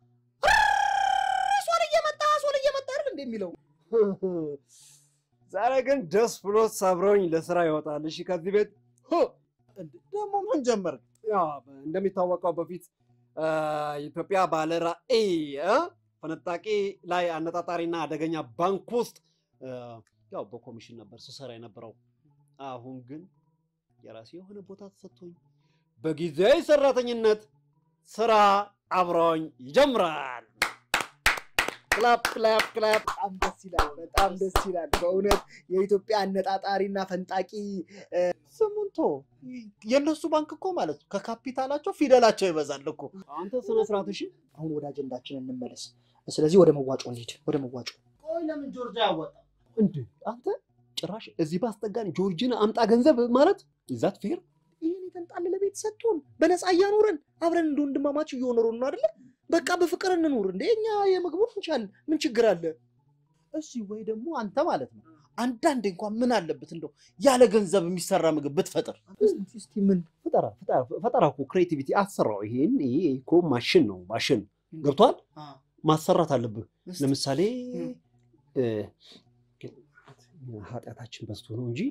ሶል እየመጣ ሶል እየመጣ አይደል እንዴ የሚለው። ዛሬ ግን ደስ ብሎት ሳብረውኝ ለስራ ይወጣል። እሺ ከዚህ ቤት ደግሞ ምን ጀመርክ? ያው እንደሚታወቀው በፊት ኢትዮጵያ ባለ ራዕይ ፈነጣቂ ላይ አነጣጣሪና አደገኛ ባንክ ውስጥ ያው በኮሚሽን ነበር ስሰራ የነበረው። አሁን ግን የራሴ የሆነ ቦታ ተሰጥቶኝ በጊዜያዊ ሰራተኝነት ስራ አብሮኝ ይጀምራል። ክላፕ ክላፕ ክላፕ። በጣም ደስ ይላል፣ በጣም ደስ ይላል በእውነት የኢትዮጵያ አነጣጣሪና ፈንጣቂ ስሙንቶ የነሱ ባንክ እኮ ማለት ነው ከካፒታላቸው ፊደላቸው ይበዛል እኮ። አንተ ስነ ስርዓት። እሺ አሁን ወደ አጀንዳችን እንመለስ። ስለዚህ ወደ መዋጮ እንሂድ፣ ወደ መዋጮ። ቆይ ለምን ጆርጂያ ያወጣ እንዴ? አንተ ጭራሽ እዚህ ባስጠጋን ጆርጂን አምጣ ገንዘብ ማለት ይዛት ፌር። ይሄን የተንጣለለ ቤት ሰጥቶን በነፃ እያኖረን አብረን እንደ ወንድማማች እየኖርን ነው አይደለ? በቃ በፍቅር እንኑር እንዴ። እኛ የምግቡን እንቻል ምን ችግር አለ? እሺ ወይ ደግሞ አንተ ማለት ነው አንዳንዴ እንኳን ምን አለበት እንደው ያለ ገንዘብ የሚሰራ ምግብ ብትፈጥር። እስቲ ምን ፈጠራ ፈጠራ ፈጠራ እኮ ክሬቲቪቲ አሰራው። ይሄን ይሄ እኮ ማሽን ነው ማሽን ገብቷል። ማሰራት አለብህ። ለምሳሌ ኃጢአታችን በዝቶ ነው እንጂ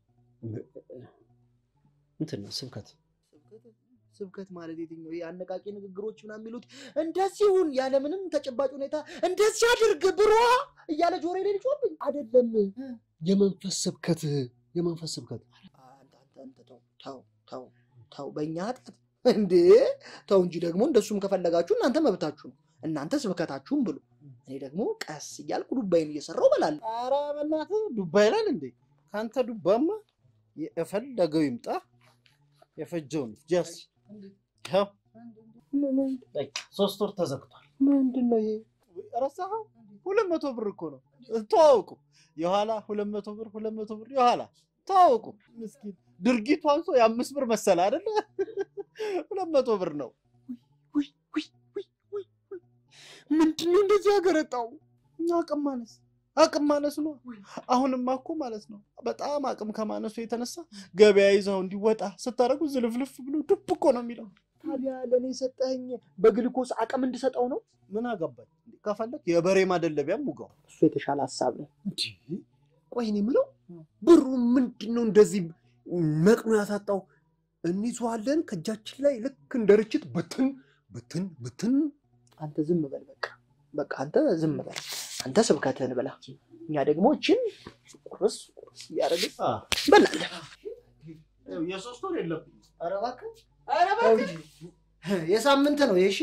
እንትን ስብከት ስብከት ማለት የትኛው የአነቃቂ ንግግሮች ምናምን የሚሉት እንደዚሁን ያለ ምንም ተጨባጭ ሁኔታ እንደዚህ አድርግ ብሮ እያለ ጆሮዬ ላይ ልጮህብኝ አይደለም። የመንፈስ ስብከት የመንፈስ ስብከት አንተ አንተ ተው ተው ተው ተው በእኛ ኃጢአት እንዴ ተው እንጂ። ደግሞ እንደሱም ከፈለጋችሁ እናንተ መብታችሁ ነው። እናንተ ስብከታችሁን ብሉ፣ እኔ ደግሞ ቀስ እያልኩ ዱባይን እየሰራው እበላለሁ። ኧረ በእናትህ ዱባ ይላል እንዴ? ካንተ ዱባማ የፈለገው ይምጣ የፈጀውን ጀስ ያው ሶስት ወር ተዘግቷል። ምንድን ነው ይሄ? ረሳኸው? ሁለት መቶ ብር እኮ ነው። ተዋውቁ የኋላ ሁለት መቶ ብር ሁለት መቶ ብር የኋላ ተዋውቁ። ምስኪን ድርጊቱ አንሶ የአምስት ብር መሰለ አይደለ? ሁለት መቶ ብር ነው። ውይ ውይ ውይ ውይ ምንድን ነው እንደዚህ ያገረጣው? አቅም ማነስ አቅም ማነስ ነው። አሁንማ እኮ ማለት ነው በጣም አቅም ከማነሱ የተነሳ ገበያ ይዘው እንዲወጣ ስታደርጉ ዝልፍልፍ ብሎ ዱብ እኮ ነው የሚለው። ታዲያ ለኔ ሰጠኝ በግልኮስ አቅም እንድሰጠው ነው? ምን አገባኝ? ከፈለክ የበሬ ማደለቢያም ሙጋው። እሱ የተሻለ ሐሳብ ነው እንዴ። ቆይ እኔ የምለው ብሩ ምንድነው እንደዚህ መቅኖ ያሳጣው? እንይዘዋለን ከእጃችን ላይ ልክ እንደርችት ብትን ብትን ብትን። አንተ ዝም በል በቃ በቃ አንተ ዝም በል። አንተ ስብከትህን ብላ፣ እኛ ደግሞ እቺን ቁርስ ቁርስ ያረግጥ በላለን። የሶስት ወር የለብኝ። ኧረ እባክህ ኧረ እባክህ የሳምንት ነው እሺ።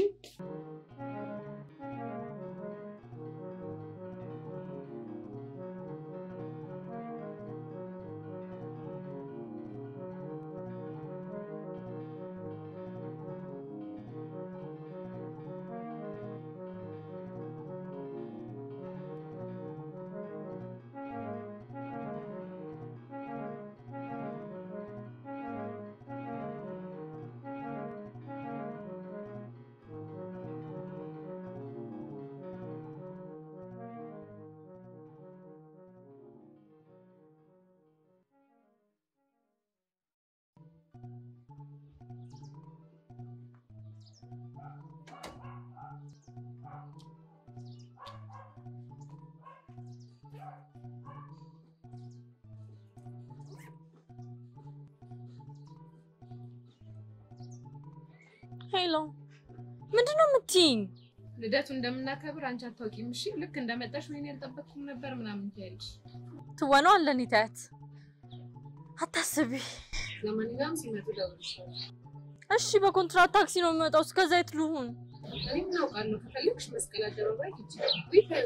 ሄሎ ምንድነው የምትይኝ? ልደቱ እንደምናከብር አንቺ አታውቂም። እሺ ልክ እንደመጣሽ ወይኔ ያልጠበቅኩም ነበር ምናምን ትያለሽ። ትወናው አለን ይታት አታስቢ። ለማንኛውም ሲመጡ ደውልልሻለሁ። እሺ በኮንትራት ታክሲ ነው የሚወጣው። እስከዛ የት ልሁን? እኔ ምን አውቃለሁ? ከፈለግሽ መስቀል አደባባይ ትችይ። ቢፈር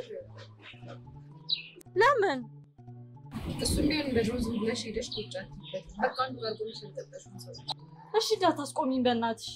ለምን እሱም ቢሆን በጆዝ ብለሽ ሄደሽ ቁጭ አትይበት። በቃ አንዱ ጋር ቆመሽ ተጠጣሽው ሰው እሺ እንዳታስቆሚኝ በእናትሽ።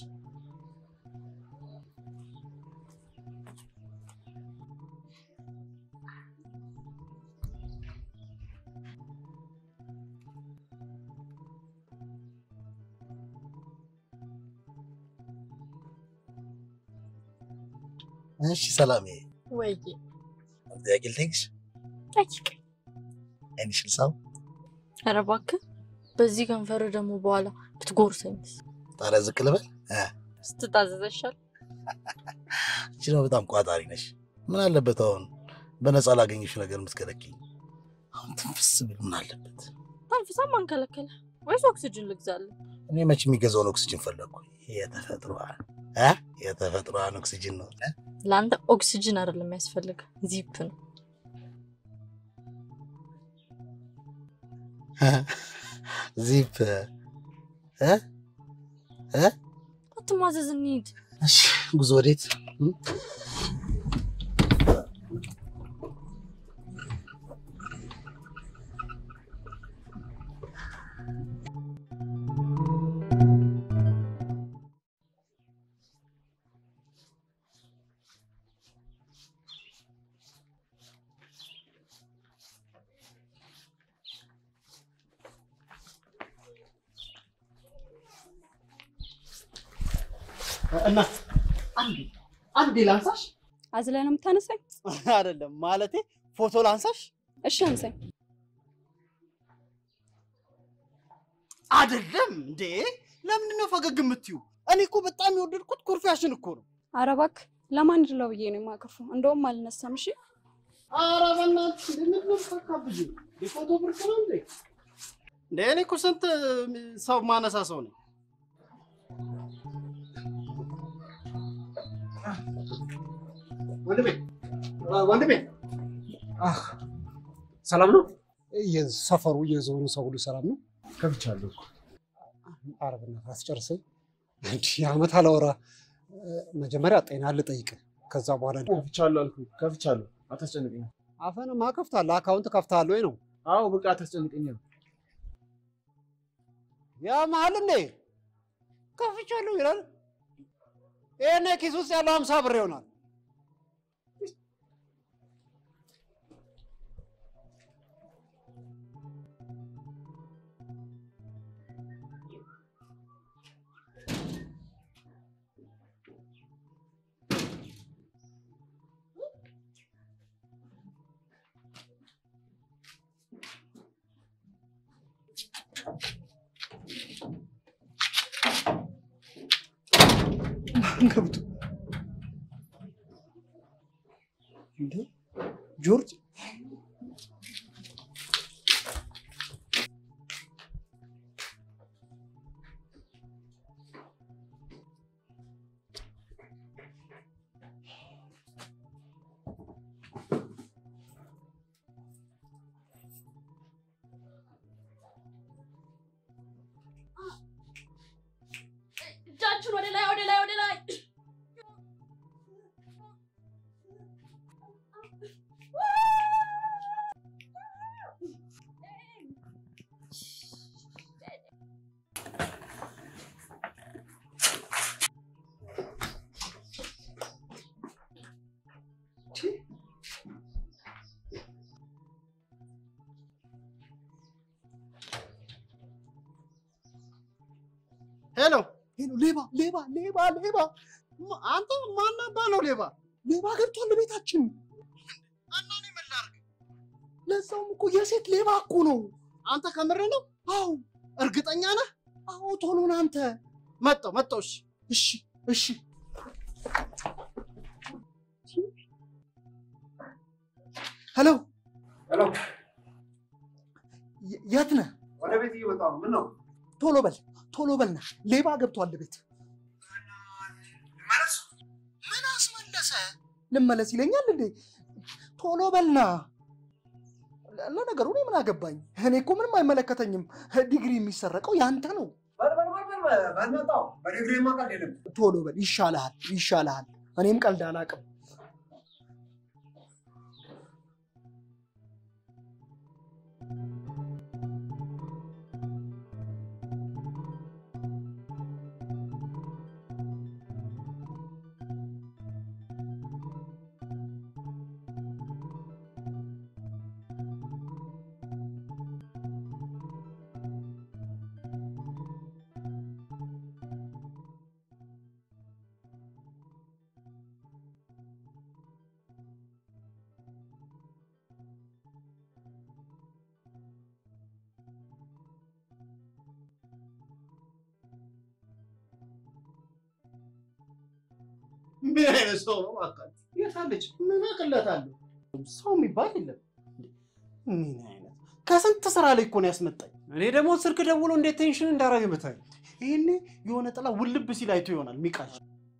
እሺ ሰላሜ ወይ ጥያቄ ልጠይቅሽ? ጠይቅ። አይንሽ ልሳው? ኧረ እባክህ በዚህ ከንፈር ደግሞ በኋላ ብትጎርሰኝስ? ታዲያ ዝቅ ልበል? ስትታዘዘሻል። አንቺ ነው በጣም ቋጣሪ ነሽ። ምን አለበት አሁን በነፃ ላገኝሽ ነገር የምትከለኪኝ? አሁን ትንፍስ ብል ምን አለበት? ተንፍሳ ማን ከለከለ? ወይስ ኦክሲጅን ልግዛለህ? እኔ መች የሚገዛውን ኦክሲጅን ፈለግኩ። የተፈጥሮ እ የተፈጥሮን ኦክሲጅን ነው። ለአንተ ኦክሲጅን አይደለም የሚያስፈልግ ዚፕ ነው። ዚፕ እ እ አትማዘዝ እንሂድ። እሺ ጉዞ ወዴት? እና አንዴ አንዴ ላንሳሽ። አዝለህ ነው የምታነሳኝ? አይደለም ማለቴ ፎቶ ላንሳሽ። እሺ አንሳኝ። አይደለም እንዴ ለምን ነው ፈገግ የምትዩ? እኔ እኮ በጣም የወደድኩት ኩርፊያሽን እኮ ነው። ኧረ እባክህ ለማን ድለው ብዬ ነው የማከፉ። እንደውም አልነሳም። እሺ ኧረ በእናትሽ ለምን ነው ፈካብጂ? የፎቶ ብርቅ ነው እንዴ? እንዴ እኔ እኮ ስንት ሰው ማነሳ ሰው ነኝ። ወንድሜ ወንድሜ አህ ሰላም ነው? የሰፈሩ የዞኑ ሰው ሁሉ ሰላም ነው? ከፍቻለሁ እኮ። ኧረ በእናትህ አስጨርሰኝ። እንዲህ ዓመት አላወራ። መጀመሪያ ጤና ልጠይቅ፣ ከዛ በኋላ ከፍቻለሁ አልኩህ። ከፍቻለሁ። አታስጨንቀኝ። አፈንማ ከፍታለህ። አካውንት ከፍተሃል ወይ ነው? አዎ በቃ አታስጨንቀኝ። ያ መሀል እንዴ ከፍቻለሁ ይላል። ይሄኔ ኪስ ውስጥ ያለው ሀምሳ ብር ይሆናል። ገብቶ እንዴ ጆርጅ እጃችሁን ወደ ላይ ወደ ላይ ወደ ላይ ሄሎ ሄሎ ሌባ ሌባ ሌባ ሌባ አንተ ማን አባ ነው ሌባ? ሌባ ገብቷል ቤታችን። እና እኔ ምን ላድርግ? ለዛውም እኮ የሴት ሌባ እኮ ነው። አንተ ከምር ነው? አዎ እርግጠኛ ነህ? አዎ ቶሎ ና አንተ። መጣሁ መጣሁ። እሺ እሺ እሺ። ሄሎ ሄሎ የት ነህ? ወደ ቤት እየመጣሁ ነው። ምን ነው? ቶሎ በል ቶሎ በልና ሌባ ገብቷል ቤት። ተመለሰ ልመለስ ይለኛል እንዴ ቶሎ በልና ለነገሩ እኔ ምን አገባኝ እኔ እኮ ምንም አይመለከተኝም ዲግሪ የሚሰረቀው ያንተ ነው በልመጣው በዲግሪ ማቀል የለም ቶሎ በል ይሻላል ይሻላል እኔም ቀልድ አላቅም ምን አይነት ሰው ነው አቃል የታለች ምን አቅለታለሁ ሰው የሚባል የለም ምን አይነት ከስንት ስራ ላይ እኮ ነው ያስመጣኝ እኔ ደግሞ ስልክ ደውሎ እንዴት ቴንሽን እንዳረገ መታይ ይሄኔ የሆነ ጥላ ውልብ ሲል አይቶ ይሆናል ሚቃሽ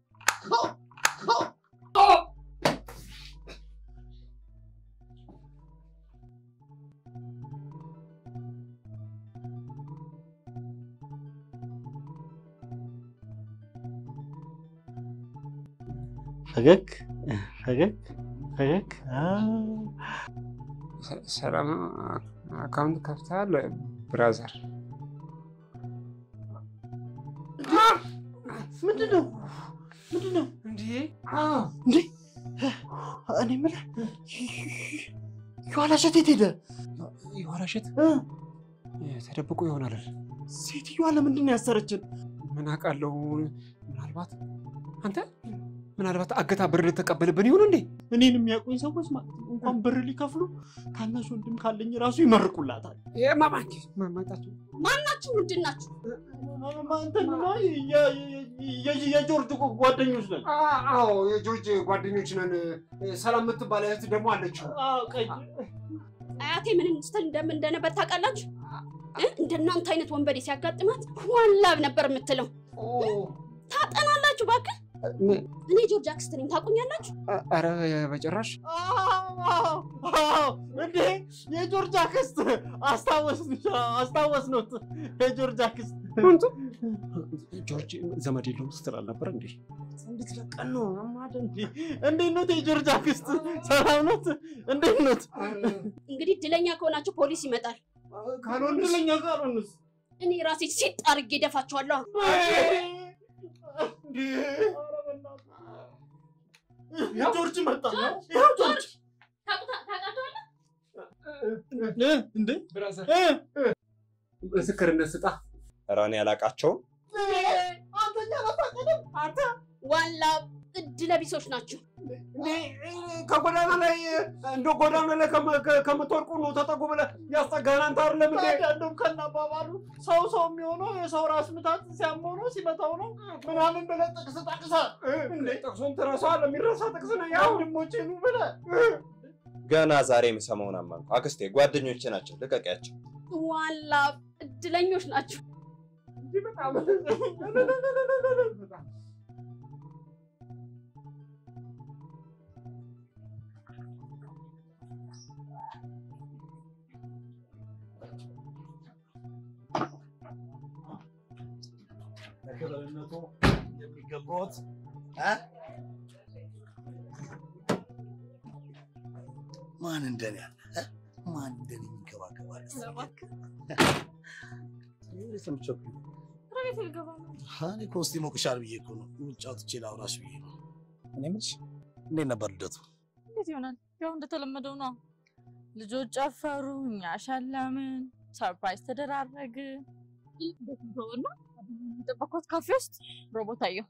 ፈገግ ፈገግ ፈገግ ሰላም አካውንት ከፍተሃል ብራዘር ምንድነው ምንድነው እንዴ እንዴ እኔ ምን ይዋላሸት የት ሄደ ይዋላሸት ተደብቆ ይሆናል ሴትዮዋ ለምንድን ነው ያሰረችን ምን አውቃለሁ ምናልባት አንተ ምናልባት አገታ ብር ልትቀበልብን ይሁን እንዴ እኔን የሚያውቁኝ ሰዎች እንኳን ብር ሊከፍሉ ታናሽ ወንድም ካለኝ ራሱ ይመርቁላታል የማማኪ ማማጣችሁ ማናችሁ ምንድናችሁ ማንተን ነው የጆርጅ ጓደኞች ነን አዎ የጆርጅ ጓደኞች ነን ሰላም የምትባል እህት ደግሞ አለች አዎ ቀይ አያቴ ምን ስትል እንደምን እንደነበር ታውቃላችሁ እንደናንተ አይነት ወንበዴ ሲያጋጥማት ዋላብ ነበር የምትለው ታጠናላችሁ እባክህ እኔ ጆርጅ አክስት ነኝ ታውቁኛላችሁ አረ በጭራሽ እንዴ የጆርጅ አክስት አስታወስ አስታወስ ነው የጆርጅ አክስት አንተ ጆርጅ ዘመድ የለውም ስትል አልነበር እንዴ እንዴት ለቀን ነው አማደ እንዴ እንዴት ነው የጆርጅ አክስት ሰላም ነው እንዴት ነው እንግዲህ ድለኛ ከሆናችሁ ፖሊስ ይመጣል ካልሆነ ድለኛ ካልሆነስ እኔ ራሴ ሲጥ አድርጌ ደፋቸዋለሁ ጆርጅ መጣ ይሄው ጆርጅ ታውቃለህ እንዴ ብራዘር ምስክርነት ስጣ ራኔ ያላቃቸው አንተኛ ለፋቀደም አንተ ዋላ እድለ ቢሶች ናቸው ከጎዳና ላይ እንደ ጎዳና ላይ ከምትወርቁ ነው ተጠጉ ብለህ ያስጠጋህን አንተ አይደለም እንዴ እንደውም ከናባባሉ ሰው ሰው የሚሆነው የሰው ራስ ምታት ሲያመው ነው ሲመታው ነው ምናምን ብለህ ጥቅስ ጠቅሰ እንዴ ጥቅሱን ትረሳዋለህ የሚረሳ ጥቅስ ነው ያው ወንድሞቼ ነው ብለህ ገና ዛሬ የምሰማውን አማንኩ አክስቴ ጓደኞቼ ናቸው ልቀቂያቸው ዋላ እድለኞች ናቸው በጣም ለክብርነቱ የሚገባዎት ማን እንደኔ ያለ ማን እንደኔ የሚንከባከባል ሰምቼው ረቤት ልገባ ነው እኔ እኮ እስኪ ሞቅሻል ብዬ እኮ ነው ውጫው ትቼ ላውራሽ ብዬ ነው እኔ የምልሽ እንዴት ነበር ልደቱ እንዴት ይሆናል ያው እንደተለመደው ነው ልጆች ጨፈሩ እኛ ሸለምን ሰርፕራይዝ ተደራረግ እንደተወና ተበኮት ካፌ ውስጥ ሮቦት አየሁ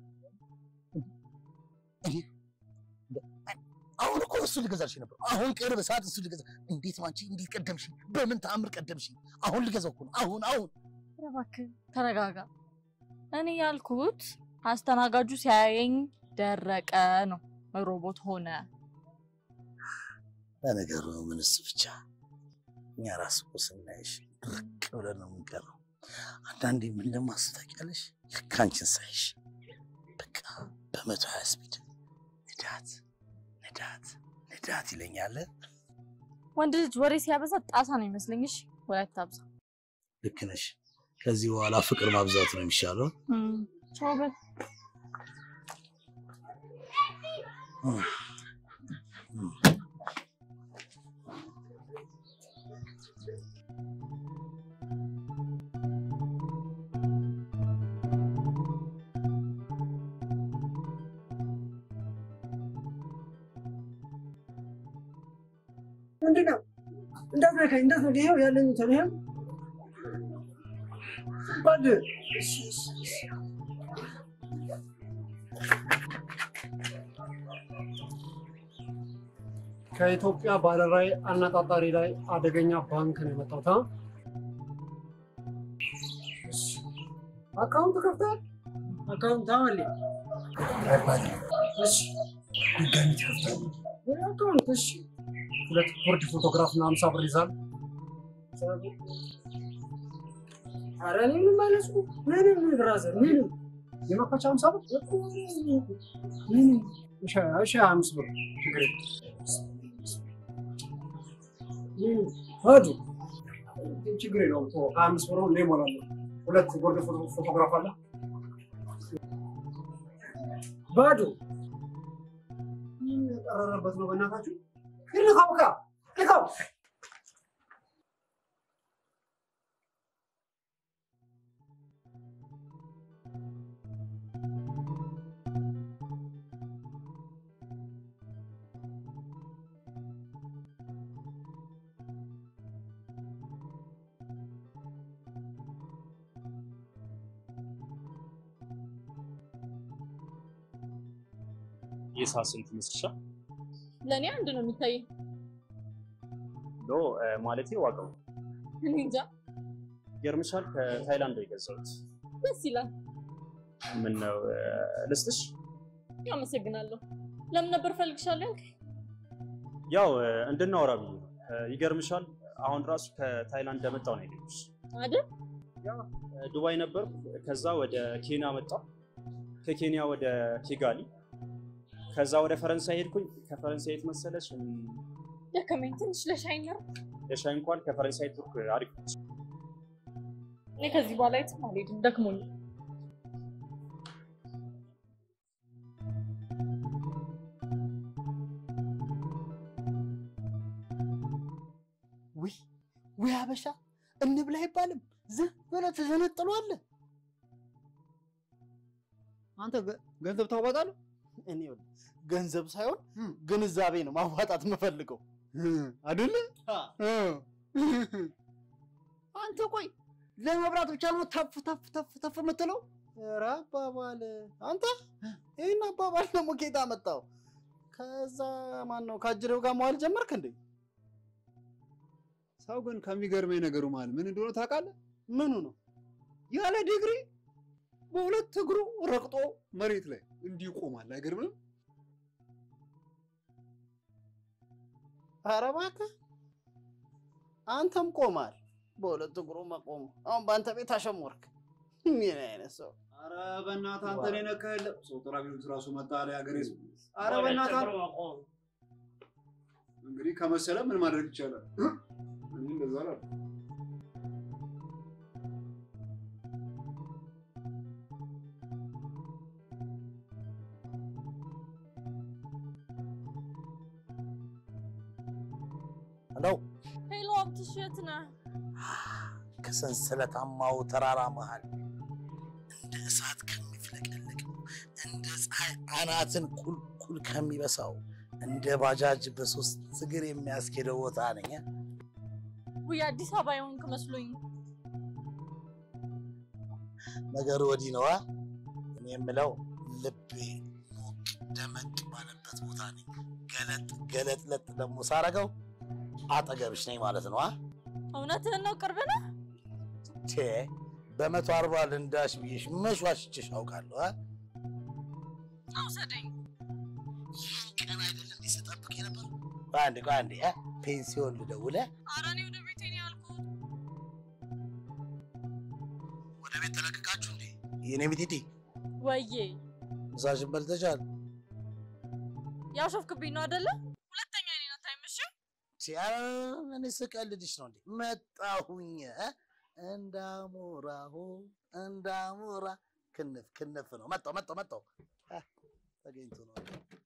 አሁን እኮ እሱ ልገዛልሽ ነበር አሁን ቅርብ ሰዓት እሱ ልገዛ እንዴት ማንቺ እንዴት ቀደምሽ በምን ተአምር ቀደምሽ አሁን ልገዛው እኮ አሁን አሁን እባክህ ተረጋጋ እኔ ያልኩት አስተናጋጁ ሲያየኝ ደረቀ ነው ሮቦት ሆነ ለነገሩ ምንስ ብቻ እኛ ራስ እኮ ስናይሽ ድርቅ ብለን ነው የምንቀረው አንዳንዴ ምን እንደማስታውቂያለሽ ልክ አንቺን ሳይሽ በቃ በመቶ ሀያ ስፒድ እዳ ንዳት ንዳት ይለኛል። ወንድ ልጅ ወሬ ሲያበዛ ጣሳ ነው ይመስለኝ። እሺ ወሬ አታብዛ። ልክ ነሽ። ከዚህ በኋላ ፍቅር ማብዛት ነው የሚሻለው። ቻው በል። ምንድነው? እንዳትነካኝ እንዳትነካኝ። ይኸው ያለኝ ተነህ ባድ ከኢትዮጵያ ባለራዕይ አነጣጣሪ ላይ አደገኛ ባንክ ነው የመጣሁት። አካውንት ከፍተሃል? አካውንት አለ። እሺ ድጋሚ ትከፍታለህ? አካውንት እሺ። ሁለት ቦርድ ፎቶግራፍ እና ሃምሳ ብር ይዛል። ኧረ እኔ ምንም አልያዝኩም። ምንም ብራዘር ምንም የመክፈቻ ሃምሳ ብር ምንም። እሺ እሺ አምስት ብር ችግር የለም። ሀዱ ችግር የለውም። ተወው አምስት ብር ነው እሞላለሁ። ሁለት ቦርድ ፎቶግራፍ አለ። ባዶ ምን የቀረረበት ነው በእናታችሁ? ልካው ካ ልካው የሳስንት መስሻ ለኔ አንድ ነው የሚታየኝ። ዶ ማለቴ ዋጋው እኔ እንጃ። ገርምሻል። ከታይላንድ የገዛሁት። ደስ ይላል። ምን ነው ልስጥሽ? አመሰግናለሁ። ለምን ነበር ፈልግሻለሁ? ያው እንድናወራ ብዬ ነው። ይገርምሻል አሁን ራሱ ከታይላንድ እንደመጣሁ ነው ያገኘሁሽ አይደል? ያው ዱባይ ነበር፣ ከዛ ወደ ኬንያ መጣሁ፣ ከኬንያ ወደ ኪጋሊ፣ ከዛ ወደ ፈረንሳይ ሄድኩኝ። ከፈረንሳይ የት መሰለሽ? ደከመኝ ትንሽ ለሻይ ነው። ለሻይ እንኳን ከፈረንሳይ ቱርክ አሪፍ ነው። እኔ ከዚህ በኋላ የትም አልሄድም፣ ደክሞኝ። ውይ ውይ አበሻ እንብላ አይባልም። ዝም ብለህ ትዘነጥለዋለህ። አንተ ገንዘብ ታዋጣለህ? እኔ ገንዘብ ሳይሆን ግንዛቤ ነው ማዋጣት የምፈልገው አይደል? አንተ ቆይ ለመብራት ብቻ ነው ተፍ ተፍ ተፍ ተፍ የምትለው? ኧረ አባባል አንተ ይሄን አባባል ደግሞ ኬታ መጣው። ከዛ ማን ነው ካጅሬው ጋር መዋል ጀመርክ እንዴ? ሰው ግን ከሚገርመኝ ነገሩ ማለት ምን እንደሆነ ታውቃለህ? ምኑ ነው? ያለ ዲግሪ በሁለት እግሩ ረቅጦ መሬት ላይ እንዲህ ይቆማል። አይገርምም? ኧረ እባክህ አንተም ቆማል በሁለት እግሩ መቆሙ። አሁን በአንተ ቤት አሸሞርክ። ምን አይነት ሰው! ኧረ በእናትህ አንተ ነህ ነካኸለ። ሰው ጠራቢው ራሱ መጣ አለ ያገሬ ሰው። ኧረ በእናትህ እንግዲህ ከመሰለ ምን ማድረግ ይቻላል? እኔ እንደዛ አላልኩም። ሄሎ ሄሎ፣ አብትሽ የት ነህ? ከሰንሰለታማው ተራራ መሃል እንደ እሳት ከሚፍለቀለቅ እንደ ፀሐይ አናትን ኩልኩል ከሚበሳው እንደ ባጃጅ በሶስት እግር የሚያስኬደው ቦታ ነኝ። ውይ አዲስ አበባ የሆንክ መስሎኝ። ነገሩ ወዲህ ነዋ። እኔ የምለው ልቤ ሞቅ ደመቅ ባለበት ቦታ ነኝ። ገለጥ ገለጥለጥ ደግሞ ሳረገው አጠገብሽ ነኝ ማለት ነው። እውነትህን ነው? ቅርብ ነህ? ቼ በመቶ አርባ ልንዳሽ ብዬሽ መች ዋሽቼሽ አውቃለሁ? አውሰደኝ። ይህን ቀን አይደለም እንዴ ስጠብቅ የነበረው? አንዴ ቆይ አንዴ ፔንሲዮን ልደውል። ኧረ እኔ ወደ ቤቴ ነው ያልኩት። ወደ ቤት ተለቀቃችሁ እንዴ? የኔ ሚጢጢ ወዬ ምሳሽን በልተሻል? ያሾፍክብኝ ነው አይደለ? ሁለተኛ እኔን አታይምሽ? ሲያምን ስቀልድሽ ነው እንዴ? መጣሁኝ እንዳሞራሁ እንዳሞራ ክንፍ ክንፍ ነው። መጣሁ መጣሁ መጣሁ ተገኝቶ ነው።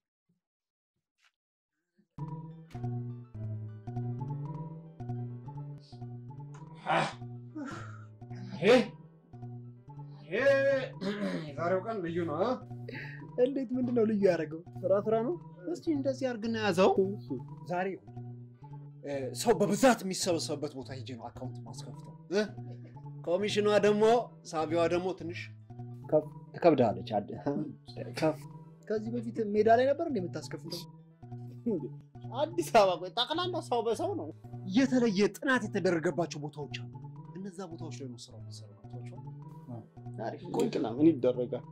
ሄ ሄ የዛሬው ቀን ልዩ ነው። እንዴት ምንድነው ልዩ ያደረገው? ስራ ስራ ነው። እስቲ እንደዚህ አድርግና ያዘው። ዛሬ ሰው በብዛት የሚሰበሰብበት ቦታ ሄጄ ነው አካውንት ማስከፍተው። ኮሚሽኗ ደግሞ ሳቢዋ ደግሞ ትንሽ ትከብዳለች። ከዚህ በፊት ሜዳ ላይ ነበር እንደ የምታስከፍተው? አዲስ አበባ ቆይ ጠቅላላ ሰው በሰው ነው። የተለየ ጥናት የተደረገባቸው ቦታዎች አሉ። እነዛ ቦታዎች ላይ ነው ስራው የሚሰራው። ታሪክ ቆይ ግን ምን ይደረጋል?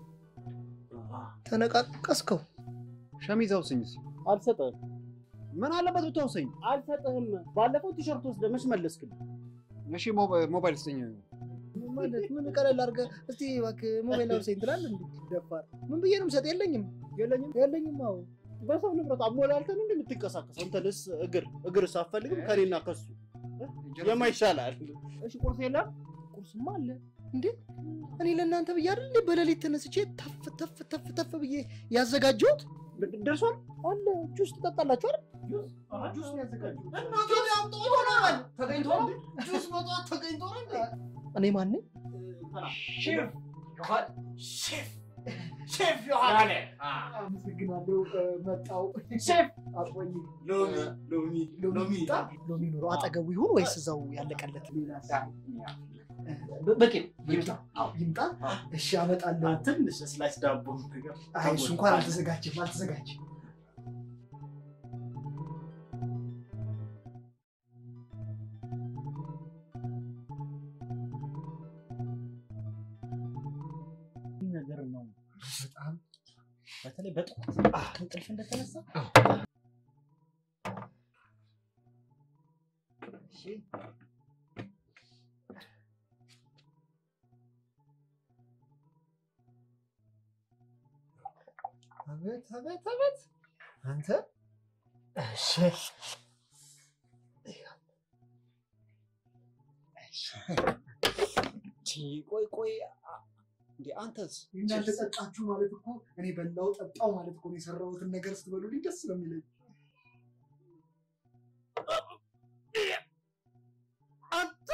ተነቃቀስከው። ሸሚዝ አውሰኝስ? አልሰጠህም። ምን አለበት ብትወሰኝ? አልሰጠህም። ባለፈው ቲሸርት ወስደህ መች መለስክልኝ? እሺ ሞባይል ስጠኝ ማለት ምን ቀለል አድርገህ እስቲ እባክህ ሞባይል አውሰኝ ትላለህ እንዴ? ደፋር ምን ብዬ ነው የምሰጥ? የለኝም የለኝም የለኝም። አዎ በሰው ንብረት አሞላልተን እንዴ የምትንቀሳቀስ? አንተንስ እግር እግር ሳፈልግም ከኔና ከሱ የማይሻላል። እሺ ቁርስ የለም? ቁርስማ አለ እንዴ? እኔ ለእናንተ ብዬ አይደል በሌሊት ተነስቼ ተፍ ተፍ ተፍ ተፍ ብዬ ያዘጋጀሁት ደርሷል አለ። ጁስ ትጠጣላችሁ አይደል? ጁስ ነው ያዘጋጀሁት። እናንተ ያምጣው ይሆናል። ተገኝቶ ነው ጁስ መጣ ተገኝቶ ነው። እኔ ማን ነኝ? ሼፍ ዮሐን ሼፍ ሼፍ ዮሐን አመሰግናለሁ። መጣው ሼፍ አቆይ። ሎሚ ሎሚ ሎሚ ሎሚ ኑሮ አጠገቡ ይሁን ወይስ እዛው ያለቀለት? በቂ ይምጣ። አዎ ይምጣ። እሺ አመጣለሁ። ትንሽ ስላይስ ዳቦ ነገር። አይ እሱ እንኳን አልተዘጋጀም አልተዘጋጀም። ነገር ነው በጣም በተለይ በጠዋት ከእንቅልፍ እንደተነሳ እሺ አቤት አቤት አቤት አንተ እሺ እሺ ቆይ ቆይ እንዴ አንተስ እናንተ ጠጣችሁ ማለት እኮ እኔ በላው ጠጣው ማለት እኮ ነው። የሰራሁትን ነገር ስትበሉልኝ ደስ ነው የሚለኝ። አንተ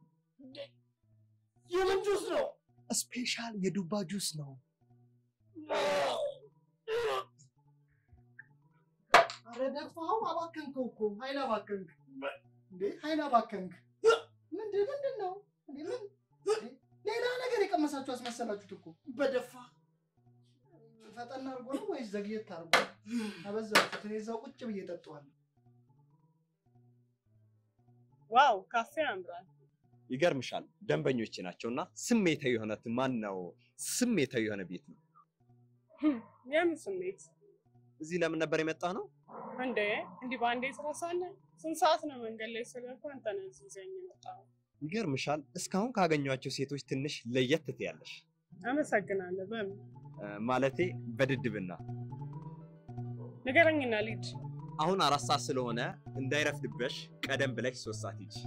የምን ጁስ ነው? ስፔሻል የዱባ ጁስ ነው። አረ ደፋው አባከንከው እኮ ኃይል አባከንክ እንዴ ኃይል አባከንክ። ምንድን ምንድን ነው እንዴ? ምን ሌላ ነገር የቀመሳችሁ አስመሰላችሁት እኮ። በደፋ ፈጠን አድርጎ ነው ወይስ ዘግየት አድርጎ? አበዛችሁት። እኔ እዛው ቁጭ ብዬ ጠጣዋለሁ። ዋው ካፌ ያምራል። ይገርምሻል ደንበኞቼ ናቸውና ስሜታዊ የሆነ ማን ነው ስሜታዊ የሆነ ቤት ነው። የምን ስሜት? እዚህ ለምን ነበር የመጣ ነው እንዴ? እንዲህ ባንዴ ስራሳለ ስንት ሰዓት ነው መንገድ ላይ ስለኩ አንተ ነው እዚህ ይዘኝ የመጣው። ይገርምሻል እስካሁን ካገኘኋቸው ሴቶች ትንሽ ለየት ትያለሽ። አመሰግናለሁ። በምን ማለቴ በድድብና ንገረኝና ልጅ። አሁን አራት ሰዓት ስለሆነ እንዳይረፍድብሽ ቀደም ብለሽ ሶስት ሰዓት ሂጂ።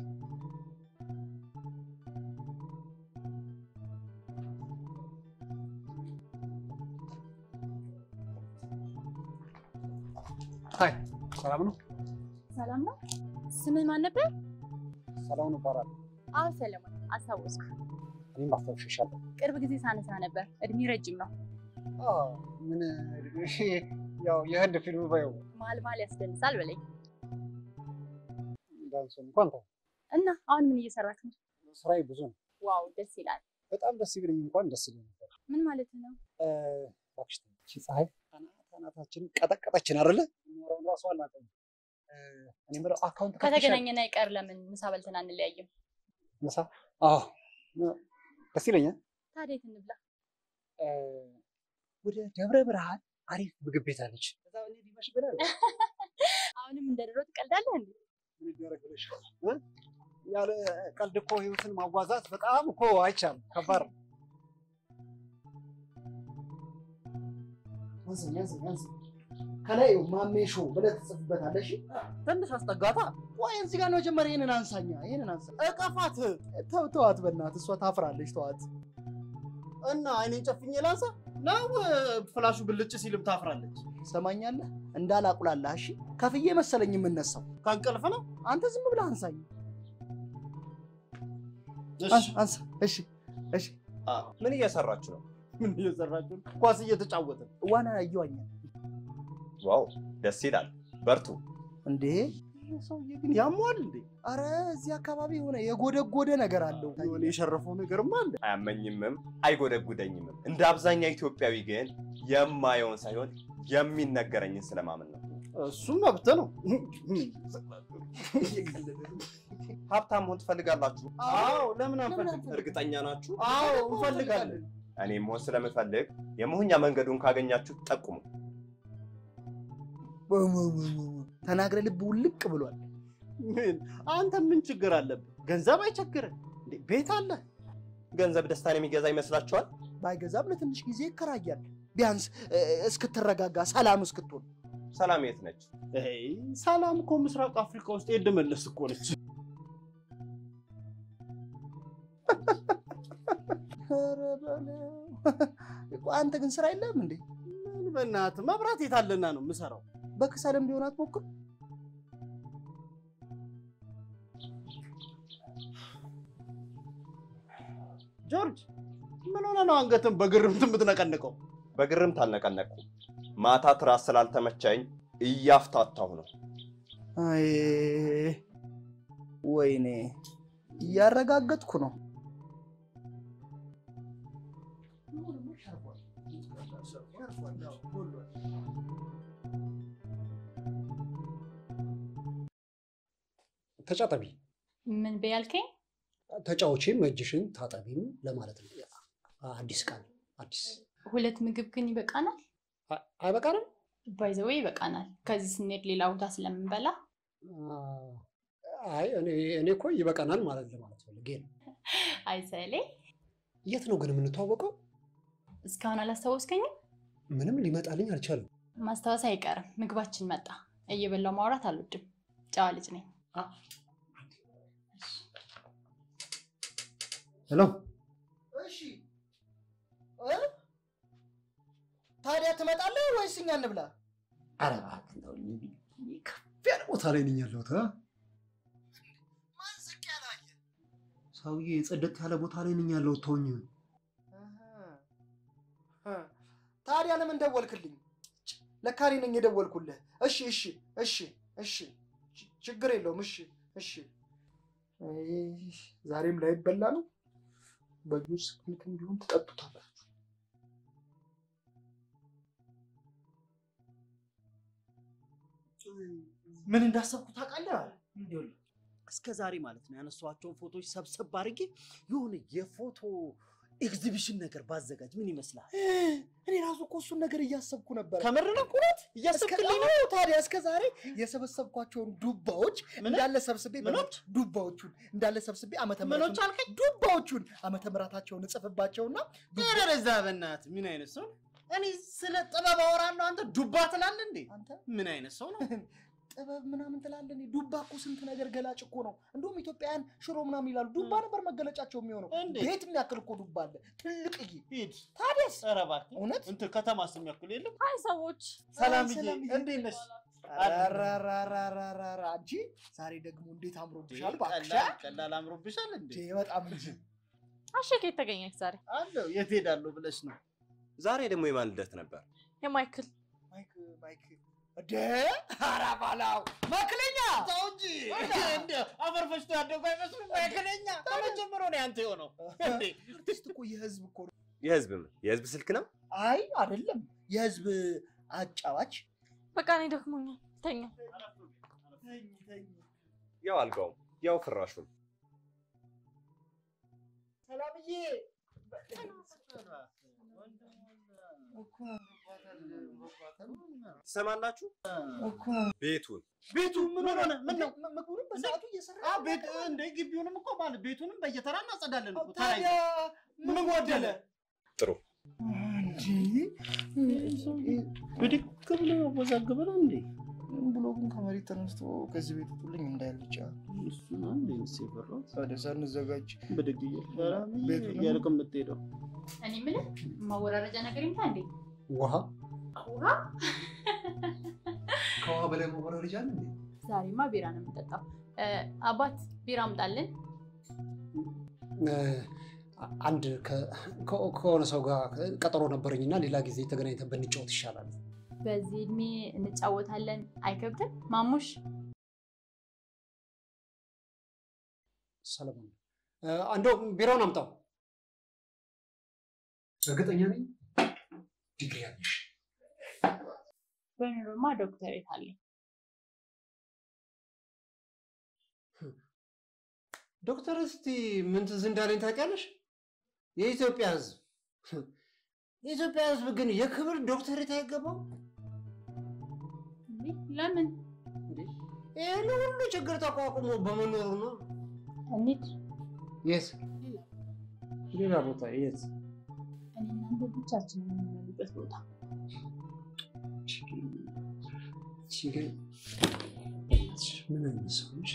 ሃይ ሰላም ነው? ሰላም ነው። ስምህ ማን ነበር? ሰላም ይባላል። አዎ ሰለሞን አስታወስኩ። እኔም አስታውሽሻለሁ። ቅርብ ጊዜ ሳነሳ ነበር። እድሜ ረጅም ነው። አዎ ምን ያው የህንድ ፊልም ባየው ማል ማል ያስደንሳል በለኝ። ዳንስ እንኳን ተው እና አሁን ምን እየሰራክ ነው? ስራዬ ብዙ ነው። ዋው ደስ ይላል። በጣም ደስ ይብለኝ እንኳን ደስ ይለኝ ነበር። ምን ማለት ነው? እ ባክሽ እቺ ፀሐይ አናታችንን ቀጠቀጠችን አይደለ? ኖረው ራሱ አላውቅም። እኔ ምለው አካውንት ከተገናኘና ይቀር ለምን ምሳ በልተን አንለያይም? ምሳ? አዎ ደስ ይለኛል። ታዲያ የት እንብላ? ወደ ደብረ ብርሃን አሪፍ ምግብ ቤት አለች። እዛ እኔ ዲማሽ ብላል። አሁንም እንደ ድሮ ትቀልዳለህ እንዴ? ምን ይደረግልሽ? ያለ ቀልድ እኮ ህይወትን ማጓዛት በጣም እኮ አይቻልም፣ ከባድ ነው። አንሰኝ አንሰኝ አንሰኝ ከላይ ማሜ ሾው ብለህ ትጽፍበታለህ። እሺ ትንሽ አስጠጋታ። ቆይ እዚህ ጋር ነው መጀመሪያ ይሄንን አንሳኛ፣ ይሄንን አንሳ። እቀፋት። ተው ተዋት፣ በእናትህ እሷ ታፍራለች። ተዋት እና አይኔን ጨፍኜ ላንሳ ነው ፍላሹ ብልጭ ሲልም ታፍራለች። ሰማኛለህ? እንዳላቁላላ። እሺ ከፍዬ መሰለኝ የምነሳው ካንቀልፍ ነው። አንተ ዝም ብለህ አንሳኝ። እሺ አንሳ። እሺ እሺ። ምን እየሰራችሁ ነው? ምን እየሰራችሁ? ኳስ እየተጫወትን ዋና እየዋኘ። ዋው ደስ ይላል። በርቱ። እንዴ ሰውዬ ግን ያሟል እንዴ? አረ እዚህ አካባቢ የሆነ የጎደጎደ ነገር አለው። የሆነ የሸረፈው ነገርማ አለ። አያመኝምም አይጎደጉደኝምም። እንደ አብዛኛው ኢትዮጵያዊ ግን የማየውን ሳይሆን የሚነገረኝን ስለማመን ነው። እሱም መብት ነው። ሀብታም መሆን ትፈልጋላችሁ? አዎ፣ ለምን አንፈልግ? እርግጠኛ ናችሁ? አዎ እንፈልጋለን። እኔ መሆን ስለምፈልግ የመሆኛ መንገዱን ካገኛችሁ ጠቁሙ። ተናግረ ልብ ውልቅ ብሏል። ምን አንተ ምን ችግር አለብህ? ገንዘብ አይቸግርህ እንዴ? ቤት አለ። ገንዘብ ደስታን የሚገዛ ይመስላችኋል? ባይገዛም ለትንሽ ጊዜ ይከራያል። ቢያንስ እስክትረጋጋ ሰላም እስክትሆን። ሰላም የት ነች? አይ ሰላም እኮ ምስራቅ አፍሪካ ውስጥ ሄድ መለስ እኮ ነች። አንተ ግን ስራ የለህም እንዴ? ምን በእናትህ መብራት የታለና ነው የምሰራው? በከሰልም ቢሆን አትሞክር? ጆርጅ ምን ሆነ ነው አንገትን በግርምት የምትነቀንቀው? በግርምት አልነቀነቅኩም። ማታ ትራስ ስላልተመቸኝ እያፍታታሁ ነው። አይ ወይኔ እያረጋገጥኩ ነው። ተጫጠቢ። ምን በያልከኝ? ተጫዎቼም እጅሽን ታጠቢም ለማለት ነው። አዲስ ቃል አዲስ። ሁለት ምግብ ግን ይበቃናል? አይበቃንም? ባይዘው ይበቃናል። ከዚህ ስንሄድ ሌላ ቦታ ስለምንበላ። አይ እኔ እኔ እኮ ይበቃናል ማለት ለማለት ፈልጌ ነው። አይ ሰሌ፣ የት ነው ግን የምንተዋወቀው? እስካሁን አላስታወስከኝም? ምንም ሊመጣልኝ አልቻለም። ማስታወስ አይቀርም። ምግባችን መጣ። እየበላው ማውራት አልወድም። ጨዋ ልጅ ነኝ። ሄሎ። እሺ እ ታዲያ ትመጣለህ ወይስ እኛ እንብላ? ኧረ እባክህ ነው ከፍ ያለ ቦታ ላይ ነኝ ያለሁት። ማን ዝቅ ያላየ? ሰውዬ ጽድት ያለ ቦታ ላይ ነኝ ያለሁት። ተወኝ። ታዲያ ለምን ደወልክልኝ? ለካ እኔ ነኝ የደወልኩልህ። እሺ እሺ እሺ እሺ ችግር የለውም። እሺ እሺ። ዛሬም ላይ ይበላ ነው። በጁስ እንትን ቢሆን ትጠጡታላችሁ። ምን እንዳሰብኩ ታውቃለህ? እስከ ዛሬ ማለት ነው ያነሷቸውን ፎቶዎች ሰብሰብ አድርጌ የሆነ የፎቶ ኤግዚቢሽን ነገር ባዘጋጅ ምን ይመስላል? እኔ ራሱ እኮ እሱን ነገር እያሰብኩ ነበር። ከምር ነው ኩራት እያሰብክልኝ ነው? ታዲያ እስከ ዛሬ የሰበሰብኳቸውን ዱባዎች እንዳለ ሰብስቤ ምኖች ዱባዎቹን እንዳለ ሰብስቤ ዓመተ ምህረት አልከኝ? ዱባዎቹን ዓመተ ምህረታቸውን እጽፍባቸውና ደረዛ በእናትህ ምን አይነት ሰው? እኔ ስለ ጥበብ አወራለሁ፣ አንተ ዱባ ትላለህ እንዴ? አንተ ምን አይነት ሰው ነው? ጥበብ ምናምን ትላለህ? ዱባ እኮ ስንት ነገር ገላጭ እኮ ነው። እንደውም ኢትዮጵያውያን ሽሮ ምናምን ይላሉ። ዱባ ነበር መገለጫቸው የሚሆነው። ቤት የሚያክል እኮ ዱባ አለ፣ ትልቅዬ። ሂድ ታዲያስ። ኧረ እባክህ እውነት እንትን ከተማስ የሚያክል የለም? አይ ሰዎች ሰላምዬ፣ እንዴት ነሽ? አራራራራራ አንቺ ዛሬ ደግሞ እንዴት አምሮብሻል! እባክሽ ቀላል አምሮብሻል እንዴ? በጣም እንጂ። አሸከ የተገኘች ዛሬ አለው። የት ሄዳለሁ ብለሽ ነው? ዛሬ ደግሞ የማን ልደት ነበር? የማይክል ማይክ ማይክ እደ ኧረ ባላው ማይክለኛ ተው እንጂ እንደ አፈር ፈሽቶ ያደጉ አይመስሉም። ማይክለኛ ከመጀመሩ ነው ያንተ የሆነው እንዴ? አርቲስት እኮ የህዝብ እኮ ነው። የህዝብ የህዝብ ስልክ ነው? አይ አይደለም፣ የህዝብ አጫዋች። በቃ እኔ ደክሞኛል፣ ተኛ። ያው አልጋውም ያው ፍራሹም። ሰላምዬ ትሰማላችሁ? ቤቱን ቤቱን ምን ሆነ? ምን ነው ምግቡንም በሰዓቱ እየሰራ አ ቤት እንደ ግቢውንም እኮ ማለት ቤቱንም በየተራ እናጸዳለን እኮ። ታዲያ ምን ጎደለ? ጥሩ። ብድግ ብሎ ወዛግበና እንዴ ብሎ ግን ከመሬት ተነስቶ ከዚህ ቤት ሁሉኝ እንዳይል ብቻ እሱን አንዴ ሲፈራው ታዲያ ሳንዘጋጅ ብድግ ቤት ያልከም የምትሄደው እኔ ምን ማወራረጃ ነገር ይምታ እንዴ ውሃ ውሃ ከውሃ በላይ ማወራረጃ አለ እንዴ? ዛሬማ ቢራ ነው የምጠጣው። አባት ቢራ አምጣልን። አንድ ከሆነ ሰው ጋር ቀጠሮ ነበረኝና ሌላ ጊዜ ተገናኝተን ብንጫወት ይሻላል። በዚህ እድሜ እንጫወታለን አይከብድም? ማሙሽ ሰለሞን አንዶ ቢራውን አምጣው። እርግጠኛ ነኝ ዲግሪ አለሽ። በኑሮማ ዶክተሬት አለኝ። ዶክተር እስቲ ምን ትዝ እንዳለኝ ታውቂያለሽ? የኢትዮጵያ ሕዝብ የኢትዮጵያ ሕዝብ ግን የክብር ዶክተሬት አይገባው? ለምን? ይሄን ሁሉ ችግር ተቋቁሞ በመኖሩ ነው። እንዴት? የት? ሌላ ቦታ የት? እኔ እናንተ ብቻችንን የምንኖርበት ቦታ። ችግር ምን አይነት ሰው ነሽ?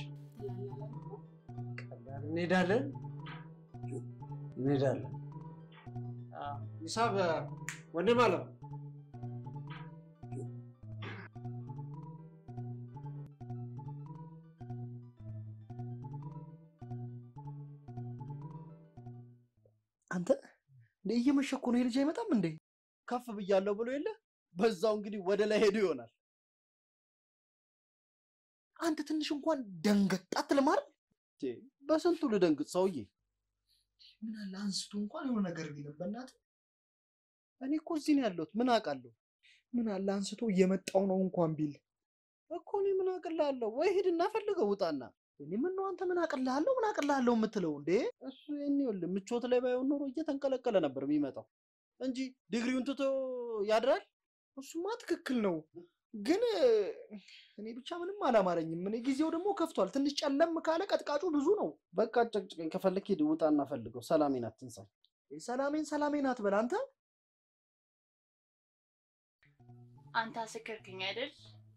እንሄዳለን እንሄዳለን። ሂሳብ ወንድም አለው። አንተ እንደ እየመሸ እኮ ነው ልጅ አይመጣም እንዴ? ከፍ ብያለሁ ብሎ የለ በዛው እንግዲህ ወደ ላይ ሄዶ ይሆናል። አንተ ትንሽ እንኳን ደንገጥ አትልም አይደል? በስንቱ ልደንግጥ ሰውዬ። ምን አለ አንስቶ እንኳን የሆነ ነገር ቢልም በእናትህ። እኔ እኮ እዚህ ነው ያለሁት ምን አውቃለሁ? ምን አለ አንስቶ እየመጣው ነው እንኳን ቢል እኮ እኔ ምን አውቅልሃለሁ? ወይ ሂድና ፈልገው ውጣና። እኔ ምን ነው አንተ ምን አውቅልሃለሁ ምን አውቅልሃለሁ የምትለው እንዴ? እሱ የኔ ይኸውልህ ምቾት ላይ ባይሆን ኖሮ እየተንቀለቀለ ነበር የሚመጣው እንጂ ዲግሪውን ትቶ ያድራል። እሱማ ትክክል ነው፣ ግን እኔ ብቻ ምንም አላማረኝም። እኔ ጊዜው ደግሞ ከፍቷል። ትንሽ ጨለም ካለ ቀጥቃጩ ብዙ ነው። በቃ ጨቅጭቀኝ ከፈለክ ሂድ ውጣና ፈልገው። ሰላሜን አትንሳኝ። ሰላሜን ሰላሜን አትበል አንተ። አንተ አሰከርከኝ አይደል?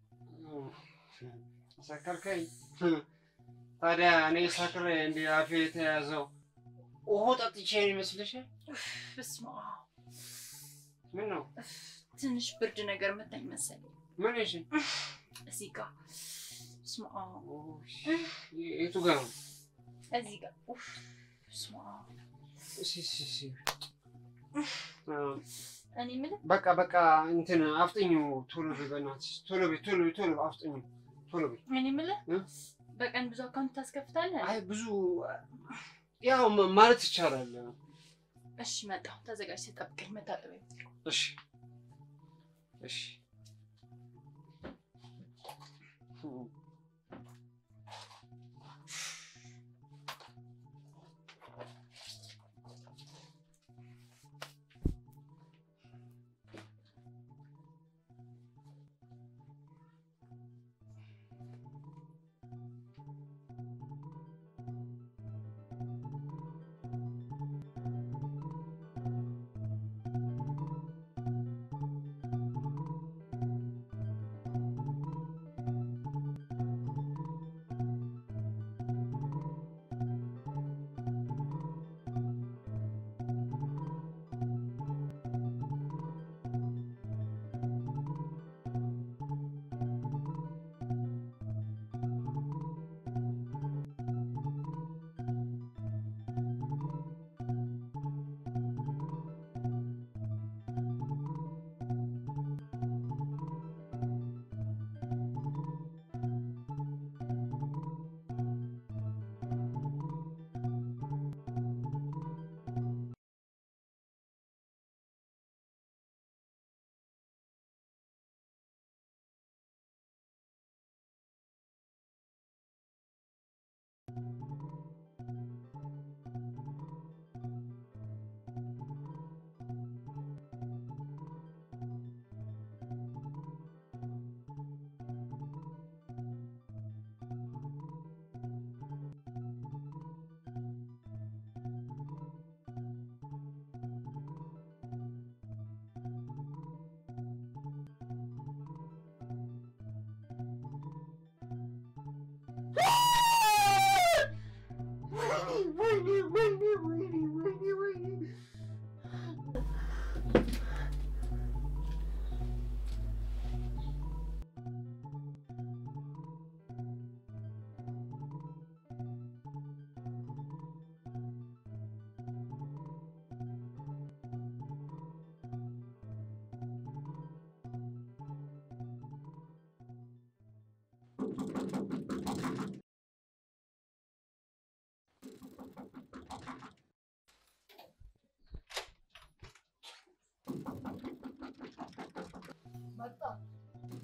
ሰከርከኝ። ታዲያ እኔ ሰክሬ እንደ አፌ የተያዘው ውሃ ጠጥቼ ይመስልሻል? በስመ አብ። ምን ነው? ትንሽ ብርድ ነገር መታኝ መሰለኝ። ምን እሺ? እዚህ ጋር በስመ አብ። የቱ ጋር ነው? እዚህ ጋር ኡፍ በስመ አብ። እሺ እሺ እሺ። እኔ ምን በቃ በቃ እንትን አፍጥኙ ቶሎ በእናትሽ ቶሎ በይ ቶሎ በይ ቶሎ አፍጥኙ ቶሎ በይ። እኔ ምን በቀን ብዙ አካውንት ታስከፍታለህ? አይ ብዙ ያው ማለት ይቻላል። እሺ መጣሁ። ተዘጋጅተህ ጠብቀኝ። መታጠቢያ ቤት። እሺ እሺ።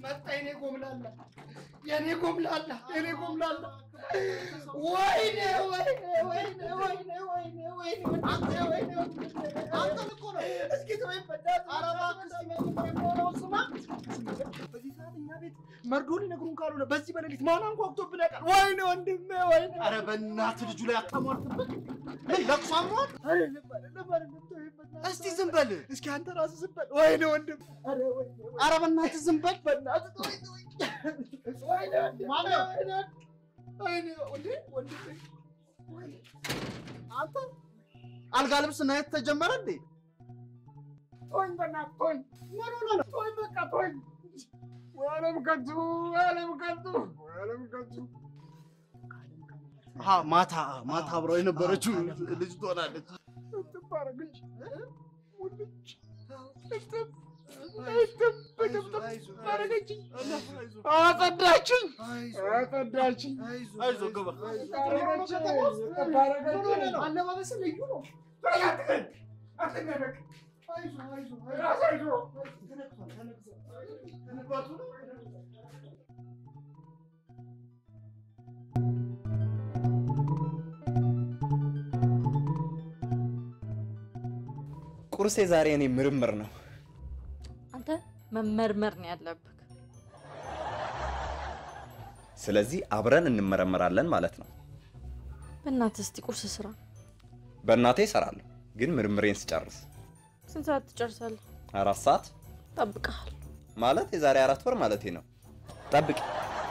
መጣ የኔ ጎምላላ የኔ ጎምላላ የኔ ጎምላላ ወይኔ ወይኔ ወይኔ ወይኔ ወይኔ ወይኔ አንተ ወይኔ አንተ እኮ ነው እስኪ ተወኝ በዳት አረባ ከስሜ ስማ በዚህ ሰዓት እኛ ቤት መርዶ ሊነግሩን ካልሆነ በዚህ በሌሊት ማን አንኳኩቶብን ያውቃል? ወይኔ ወንድሜ ወይኔ ኧረ በእናትህ ልጁ ላይ አታሟርትበት ምን ለቅሶ አሟል እስቲ ዝም በል እስኪ አንተ ራስህ ዝም በል ወይኔ ወንድም ኧረ ወይኔ ኧረ በእናትህ ዝም በል በእናትህ ወይኔ ወይኔ ማን ወይኔ ወይኔ ወንድሜ ወንድሜ አንተ አልጋ ልብስ ናየት ተጀመረ እንዴ? ቶኝ በእናትህ ቶኝ ምን ሆነህ ነው? ቶኝ በቃ ቶኝ ወለም ከንቱ ወለም ከንቱ ወለም ከንቱ አ ማታ ማታ አብረው የነበረችው ልጅ ትሆናለች። ትባረክሽ ወልጅ እጥብ እጥብ እጥብ ባረከችኝ አጸዳችኝ አጸዳችኝ አይዞህ ግባ አለባበስ ልዩ ነው። ታያትከን አትነረክ አይዞህ አይዞህ ራስ አይዞህ ተነክቷል ተነክቷል ተነክቷል ቁርሴ ዛሬ እኔ ምርምር ነው። አንተ መመርመር ነው ያለብህ። ስለዚህ አብረን እንመረመራለን ማለት ነው። በእናትህ እስቲ ቁርስ ስራ። በእናቴ እሰራለሁ፣ ግን ምርምሬን ስጨርስ። ስንት ሰዓት ትጨርሳለህ? አራት ሰዓት ጠብቀሃል። ማለት የዛሬ አራት ወር ማለቴ ነው። ጠብቂ።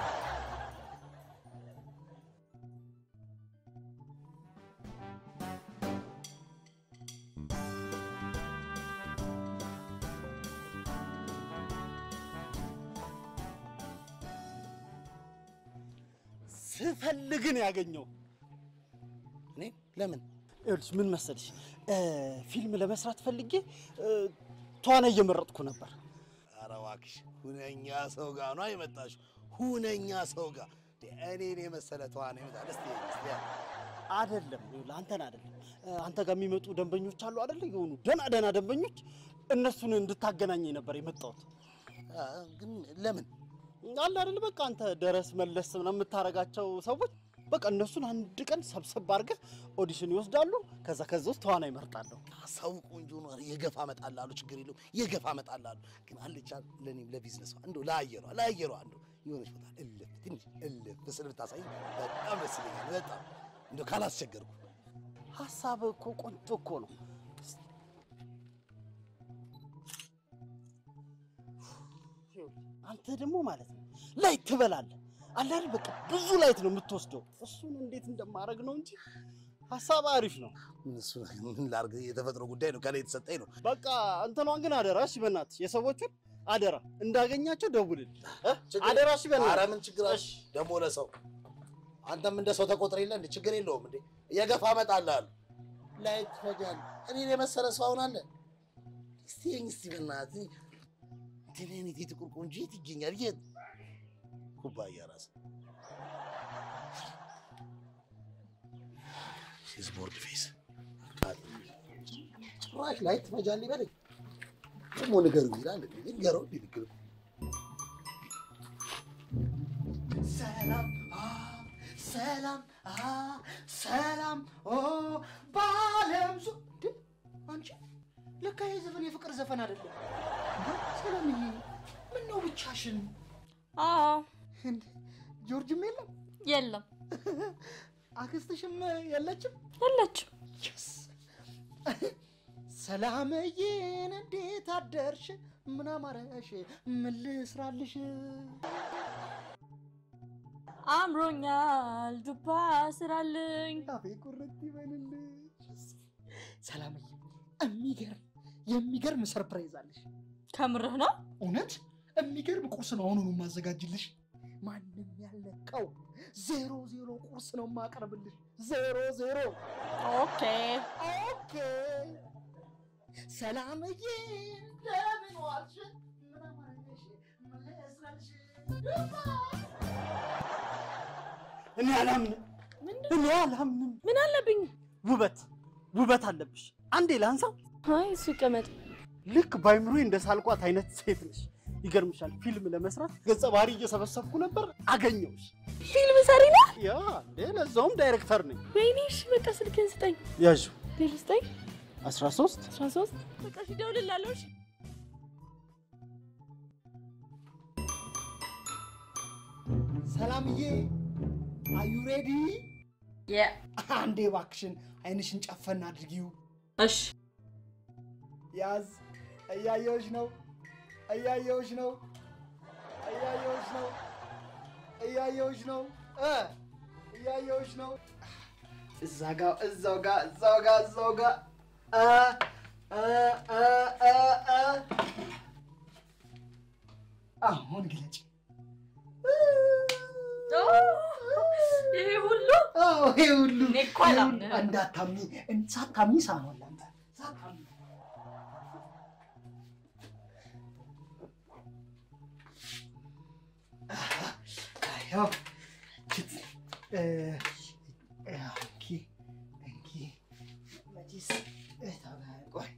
ስፈልግን ያገኘው እኔ ለምን እልሽ ምን መሰልሽ ፊልም ለመስራት ፈልጌ ተዋናይ እየመረጥኩ ነበር። ኧረ እባክሽ ሁነኛ ሰው ጋር ነው የመጣሽ። ሁነኛ ሰው ጋር እኔን የመሰለ ተዋናይ ይመጣል። እስቲ እስቲ አይደለም ለአንተን አይደለም አንተ ጋር የሚመጡ ደንበኞች አሉ አይደል? የሆኑ ደና ደና ደንበኞች እነሱን እንድታገናኘኝ ነበር የመጣሁት። ግን ለምን አለ አይደል? በቃ አንተ ደረስ መለስ ምናምን የምታረጋቸው ሰዎች በቃ እነሱን አንድ ቀን ሰብሰብ አድርገህ ኦዲሽን ይወስዳሉ። ከዛ ከዛ ውስጥ ተዋናይ ይመርጣሉ። ሰው ቆንጆ ነው የገፋ መጣላሉ ችግር የለውም የገፋ መጣላሉ። ግን አለቻ ለኔም ለቢዝነሷ እንደው ላየሯ ላየሯ እንደው የሆነች ቦታ እልፍ ትንሽ እልፍ በስል ብታሳይ በጣም ደስ ይለኛል። በጣም እንደው ካላስቸገርኩ። ሐሳብ እኮ ቆንጆ እኮ ነው። አንተ ደግሞ ማለት ነው ላይት ትበላለህ አለ አይደል? በቃ ብዙ ላይት ነው የምትወስደው። እሱን እንዴት እንደማረግ ነው እንጂ ሐሳብ አሪፍ ነው። ምን እሱ ምን ላርግ የተፈጥሮ ጉዳይ ነው ከላይ የተሰጠኝ ነው። በቃ እንትኗን ግን አደራ እሺ፣ በእናትህ የሰዎቹን አደራ እንዳገኛቸው ደውልልኝ አደራ እሺ። በእናትህ ኧረ ምን ችግር አለ ደግሞ ለሰው አንተም እንደ ሰው ተቆጥረ የለ እንዴ? ችግር የለውም እንዴ የገፋ እመጣልሃለሁ። ላይት ፈጃል እኔን የመሰለ ሰው አሁን አለ። እስቲ እስቲ በእናትህ ትኔኔት የጥቁር ቆንጆ የት ይገኛል? የት ኩባያ ራስ ሺዝ ቦርድ ፌስ ጭራሽ ላይት ፈጃል ይበለኝ ደግሞ ንገሩ ይላል ንገረው ንገሩ ሰላም ሰላም ሰላም ኦ ባለም ዙ አንቺ ለካ ይሄ ዘፈን የፍቅር ዘፈን አይደለም። ሰላምዬ ምን ነው ብቻሽን? አዎ ጆርጅም የለም የለም። አክስትሽም የለችም የለችም። ሰላምዬን እንዴት አደርሽ? ምን አማረሽ? ምን ልስራልሽ? አምሮኛል ዱባ ስራልኝ። አፌ ቁርጥ ይበልልሽ። ሰላምዬ የሚገርም የሚገርም ሰርፕራይዝ አለሽ። ከምርህ ነው? እውነት የሚገርም ቁርስ ነው አሁኑኑ ማዘጋጅልሽ። ማንም ያለቀው ዜሮ ዜሮ ቁርስ ነው ማቀርብልሽ። ዜሮ ዜሮ። ኦኬ ኦኬ። ሰላምዬ ለምን ዋልሽ? ምን አማረሽ? ምን ልስራልሽ? እኔ አላምንም እኔ አላምንም። ምን አለብኝ? ውበት ውበት አለብሽ። አንዴ ላንሳው። አይ እሱ ይቀመጥ። ልክ ባይምሮዬ እንደ ሳልኳት አይነት ሴት ነሽ። ይገርምሻል ፊልም ለመስራት ገጸ ባህሪ እየሰበሰብኩ ነበር አገኘሁሽ። ፊልም ሰሪ ነህ? ያ እንዴ ለዛውም ዳይሬክተር ነኝ። ወይኔ እሺ በቃ ስልክህን ስጠኝ። ያዡ ሌላ ስጠኝ። አስራ ሶስት አስራ ሶስት በቃ እሺ እደውልልሃለሁ። እሺ ሰላምዬ አዩ ሬዲ? ያ አንዴ እባክሽን አይንሽን ጨፈን አድርጊው። እሺ ያዝ። እያየሁሽ ነው እያየሁሽ ነው እያየሁሽ ነው እያየሁሽ ነው እ እያየሁሽ ነው። እዛ ጋ እዛው ጋ እዛው ጋ እዛው ጋ አ አ አ አ አ አሁን ግለጭ። ይሄ ሁሉ አዎ ይሄ ሁሉ እኔ እኮ አላምንህም። እንዳታምኚ ሳታምኚ ሳይሆን ለአንተ ሳታምኚ ያው ችት እ እንኪ እንኪ መቼስ ቆይ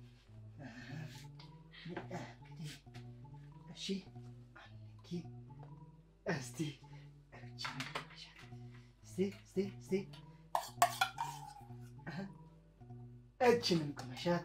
እንግዲህ እሺ እንኪ እስቲ እስቲ እስቲ እስቲ እችንም ቅመሻት።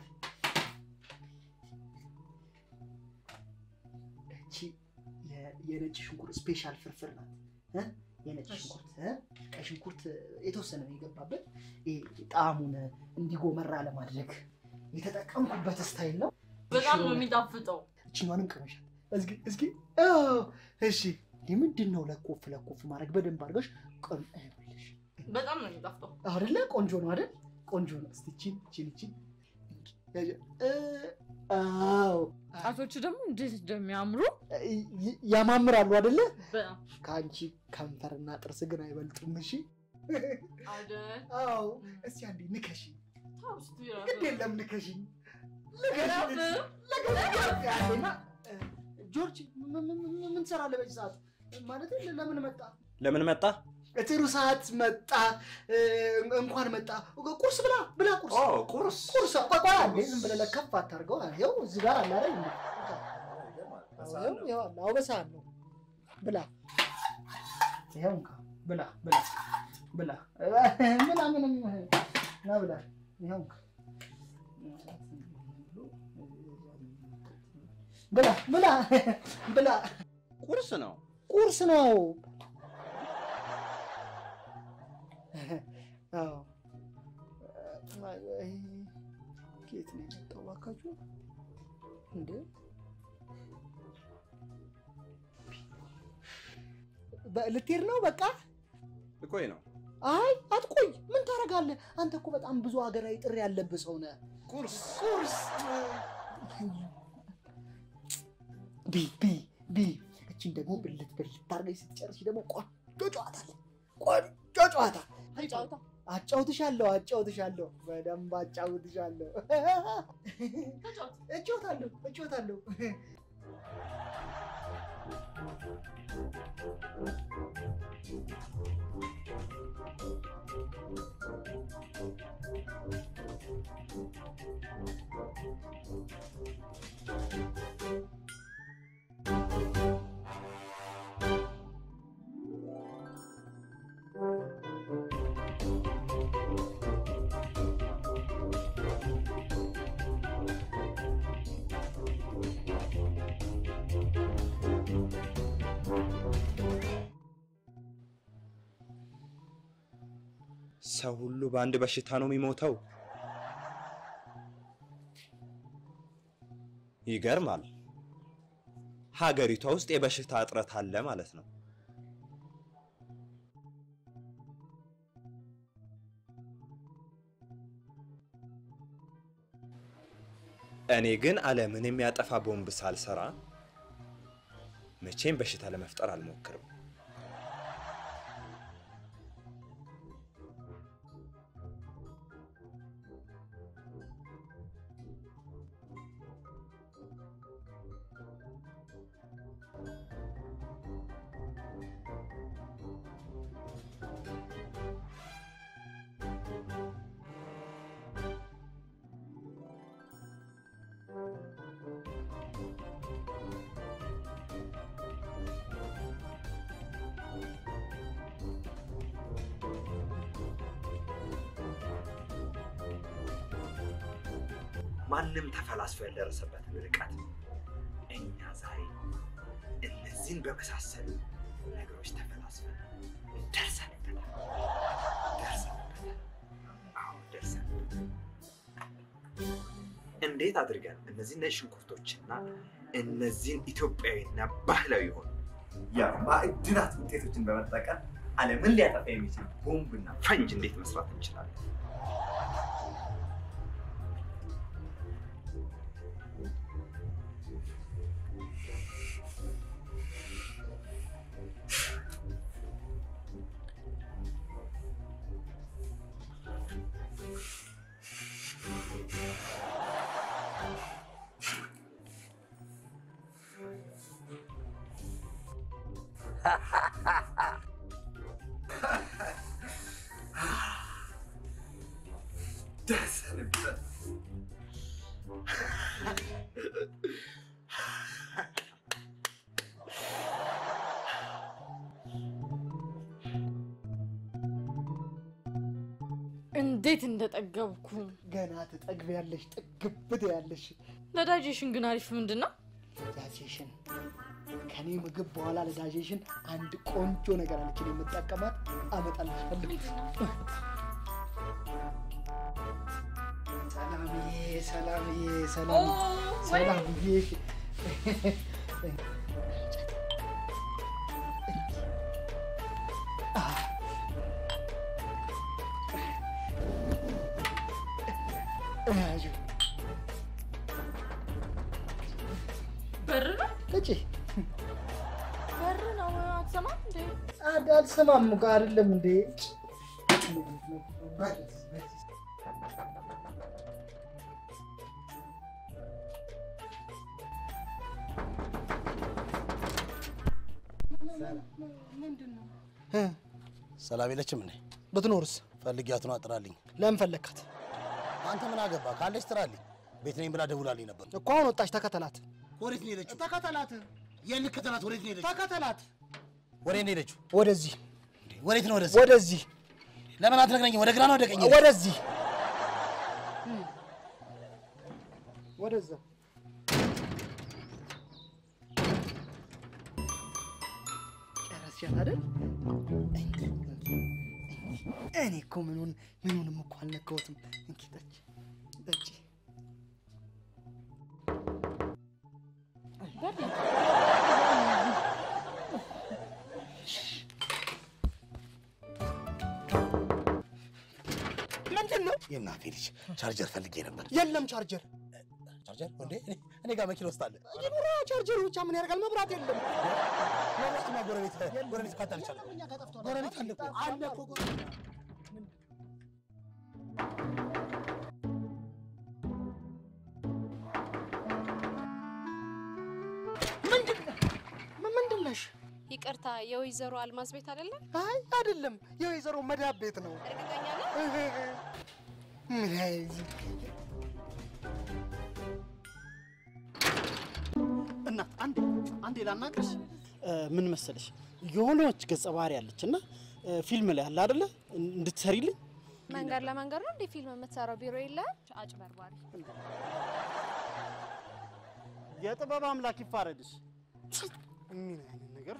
እቺ የነጭ ሽንኩርት ስፔሻል ፍርፍር ናት። የነጭ ሽንኩርት ቀይ ሽንኩርት የተወሰነ ነው የገባበት። ጣዕሙን እንዲጎመራ ለማድረግ የተጠቀምኩበት ስታይል ነው። በጣም ነው የሚጣፍጠው። እችኛዋንም ቅመሻት እስኪ እስኪ። እሺ ምንድን ነው ለኮፍ ለኮፍ ማድረግ በደንብ አድርገሽ ቆም አይልሽ። በጣም ነው የሚጣፍጠው አይደለ? ቆንጆ ነው አይደል? ቆንጆ ነው። እስቲ ቺን ቺን ቺን አዎ ጣቶቹ ደግሞ እንዴት እንደሚያምሩ ያማምራሉ አይደለ? በጣም ከአንቺ ከንፈርና ጥርስ ግን አይበልጡም። እሺ አይደል? አዎ እስቲ አንዴ ንከሺ። ታውስቱ ይራሱ ግድ የለም ንከሺ። ንከሺ ያለና ጆርጅ ምን ትሰራለህ በዚህ ሰዓት? ማለት ለምን መጣ? ለምን መጣ? ጥሩ ሰዓት መጣ። እንኳን መጣ። ቁርስ ብላ ብላ ቁርስ። ኦ ቁርስ ቁርስ ቆይ ቆይ አንዴ ዝም ብለህ ለከፍ አታርገው። ይኸው እዚህ ጋር አለ አይደል? ይኸው አዎ በሰዓት ነው። ብላ ይኸው እንካ ብላ ብላ ብላ ብላ ምንም ና ብላ ይኸው እንካ ብላ ብላ ብላ። ቁርስ ነው ቁርስ ነው። አዎ ከየት ነው የመጣው እባካችሁ? እንዴ ልትሄድ ነው? በቃ ልቆይ ነው። አይ አትቆይ። ምን ታደርጋለህ አንተ? እኮ በጣም ብዙ ሀገራዊ ጥሪ ያለብህ ሰው ነህ። ቁርስ ቁርስ ቢ ቢ ቢ እቺን ደግሞ ብልት ብልት ታርገኝ ስትጨርሽ ደግሞ ቆንጆ ጨዋታ አለ። ቆንጆ ጨዋታ አጫውታ አጫውትሻለሁ አጫውትሻለሁ በደንብ አጫውትሻለሁ። እጫወታለሁ እጫወታለሁ። ሰው ሁሉ በአንድ በሽታ ነው የሚሞተው። ይገርማል። ሀገሪቷ ውስጥ የበሽታ እጥረት አለ ማለት ነው። እኔ ግን ዓለምን የሚያጠፋ ቦምብ ሳልሰራ መቼም በሽታ ለመፍጠር አልሞክርም። ማንም ተፈላስፎ ያልደረሰበትን ርቀት እኛ ዛሬ እነዚህን በመሳሰሉ ነገሮች ተፈላስፈን ደርሰንበታል። ደርሰንበታል። አዎ ደርሰንበታል። እንዴት አድርገን እነዚህ ነጭ ሽንኩርቶችና እነዚህን ኢትዮጵያዊና ባህላዊ የሆኑ የማዕድናት ውጤቶችን በመጠቀም ዓለምን ሊያጠፋ የሚችል ቦምብና ፈንጅ እንዴት መስራት እንችላለን? ደርሰንበት። እንዴት እንደጠገብኩ ገና ትጠግቢያለሽ፣ ጥግብ ትያለሽ። ለዳጀሽን ግን አሪፍ ምንድን ነው? ዳጀሽን ከኔ ምግብ በኋላ ለዳጀሽን አንድ ቆንጆ ነገር አለችን የምጠቀማት አመጣልሻለሁ። ሰላምዬ ሰላምዬ ሰላም ሰላምዬ በር ነው እጪ በር ነው አትሰማም እንዴ? አልሰማም እኮ አይደለም እንዴ? ሰላም የለችም እንዴ? ብትኖርስ? ፈልጊያት ነው አጥራልኝ። ለምን ፈለካት? አንተ ምን አገባ? ካለች ትራልኝ። ቤት ነኝ ብላ ደውላልኝ ነበር እኮ። አሁን ወጣች። ተከተላት። ወዴት ነው የሄደችው? ተከተላት። የት ከተላት? ወዴት ነው የሄደችው? ተከተላት። ወዴት ነው የሄደችው? ወደዚህ። ወዴት ነው? ወደዚህ። ወደዚህ። ለምን አትነግረኝም? ወደ ግራ ነው ወደ ቀኝ? ወደዚህ። ወደዛ። ጨረስሻት አይደል? እኔ እኮ ምኑን ምኑንም እኮ አልነካሁትም። እንኪ ጠጪ ጠጪ። ምንድን ነው? የእናቴ ልጅ ቻርጀር ፈልጌ ነበር። የለም ቻርጀር። ቻርጀር እንዴ? እኔ ጋር መኪና ውስጥ አለ። ይኑራ። ቻርጀሩ ብቻ ምን ያደርጋል? መብራት የለም። መብራትማ ጎረቤት ጎረቤት ካታልቻለ ጎረቤት አለ እኮ አለ እኮ ጎረቤት። ምንድን ነሽ? ይቅርታ፣ የወይዘሮ አልማዝ ቤት አይደለም? አይ አይደለም፣ የወይዘሮ መዳብ ቤት ነው። እርግጠኛ ነህ? ምን አይዚ እናት አንዴ አንዴ ላናግርሽ። ምን መሰለሽ የሆነች ገጸ ባህሪ ያለች እና ፊልም ላይ አለ አይደለ እንድትሰሪልኝ። መንገድ ለመንገድ ነው እንዴ ፊልም የምትሰራው? ቢሮ የለም? አጭበርባሪ። የጥበብ አምላክ ይፋረድሽ። ምን አይነት ነገር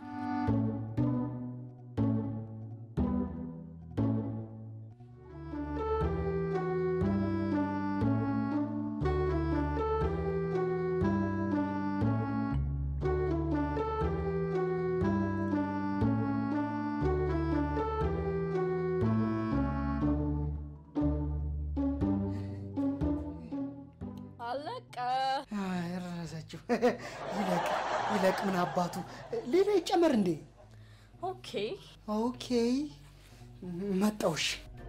ይለቅ ይለቅ። ምን አባቱ ሌላ ይጨመር እንዴ? ኦኬ ኦኬ መጣውሽ።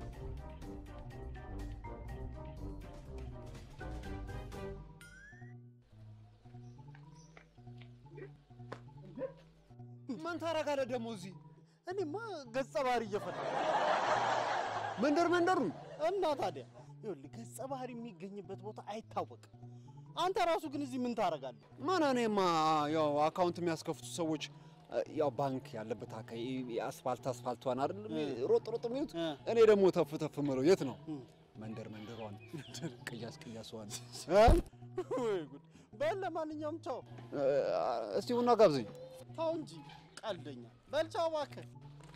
ምን ታረጋለህ ደግሞ እዚህ? እኔማ ገጸ ባህሪ እየፈለኩ መንደር መንደሩን እና ታዲያ ይኸውልህ ገጸ ባህሪ የሚገኝበት ቦታ አይታወቅም። አንተ ራሱ ግን እዚህ ምን ታረጋለህ? ማን? እኔማ ያው አካውንት የሚያስከፍቱ ሰዎች ያው ባንክ ያለበት አካባቢ አስፋልት አስፋልቷን አይደል ሮጥ ሮጥ የሚሉት፣ እኔ ደግሞ ተፍ ተፍ ምለው የት ነው መንደር መንደሯን ቅያስ ቅያሷን ወይ ጉድ! በል ለማንኛውም ቻው። እስቲ ቡና ጋብዘኝ። ተው እንጂ ቀልደኛ። በል ቻው እባክህ።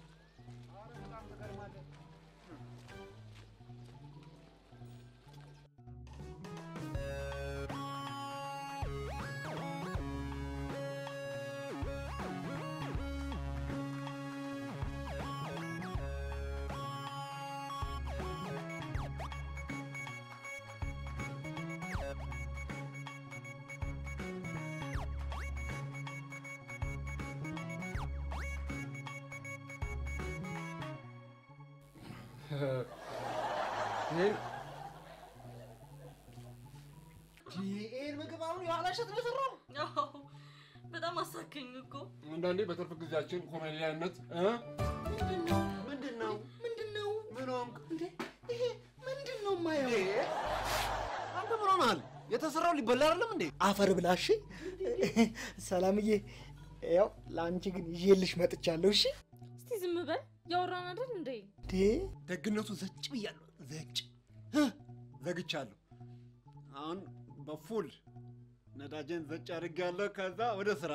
ይሄን ምግብ አሁን የኋላ እሸት ነው የሰራው? በጣም አሳከኝ እኮ። አንዳንዴ በትርፍ ጊዜያችን ኮሜዲያነት እ ምንድነው ምንድነው ምንድነው ምን ሆንክ እንዴ? ይሄ ምንድነው የማየው? አንተ ምን ሆነሃል? የተሰራው ሊበላ አይደለም እንዴ? አፈር ብላሽ። ሰላምዬ፣ ያው ለአንቺ ግን ይዤልሽ መጥቻለሁ። እሺ እስቲ ዝም በል። ያወራን አይደል እንዴ? ዴ ደግነቱ ዘጭ ብያለሁ። ዘጭ ዘግቻለሁ። አሁን በፉል ነዳጄን ዘጭ አድርጌያለሁ። ከዛ ወደ ስራ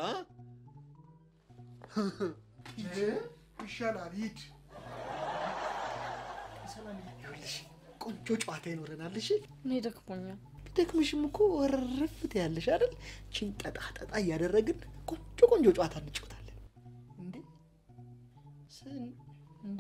ይሻላል። ሂድ። ሰላምዬ፣ ይኸውልሽ ቆንጆ ጨዋታ ይኖረናል። እሺ እኔ ደክሞኛል። ቢደክምሽም እኮ ወረፍ ትያለሽ አይደል? ቺን ጠጣ ጠጣ እያደረግን ቆንጆ ቆንጆ ጨዋታ እንጫወታለን። እንዴ ስን እንዴ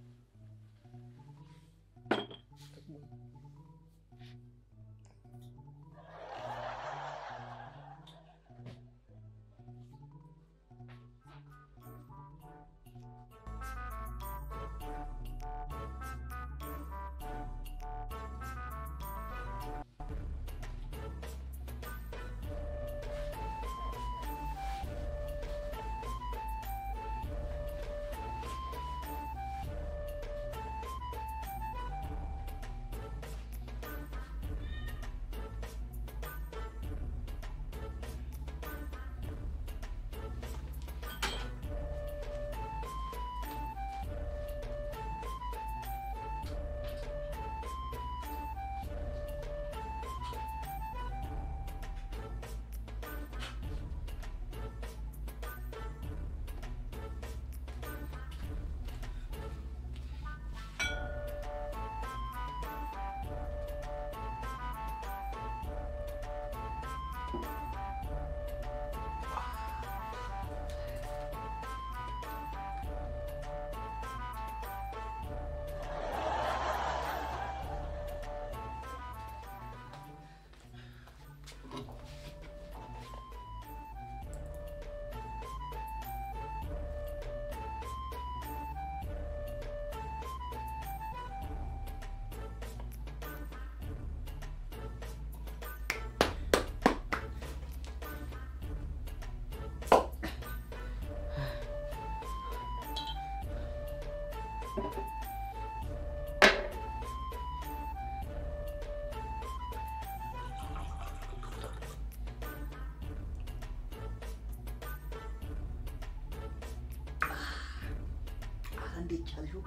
እንዴት ቻልሽው?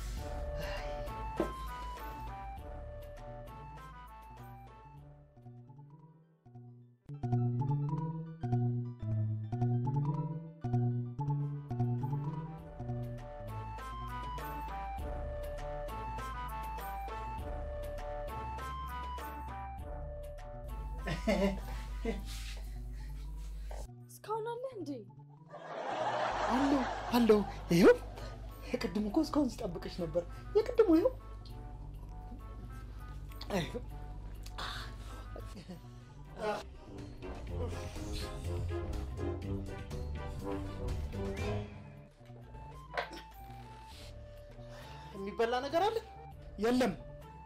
እስካሁን አለ እንዴ? አለው አለው። ይኸው የቅድሙ እኮ እስካሁን ስጠብቅሽ ነበር። የቅድሙ ይኸው አይኸው የሚበላ ነገር አለ? የለም።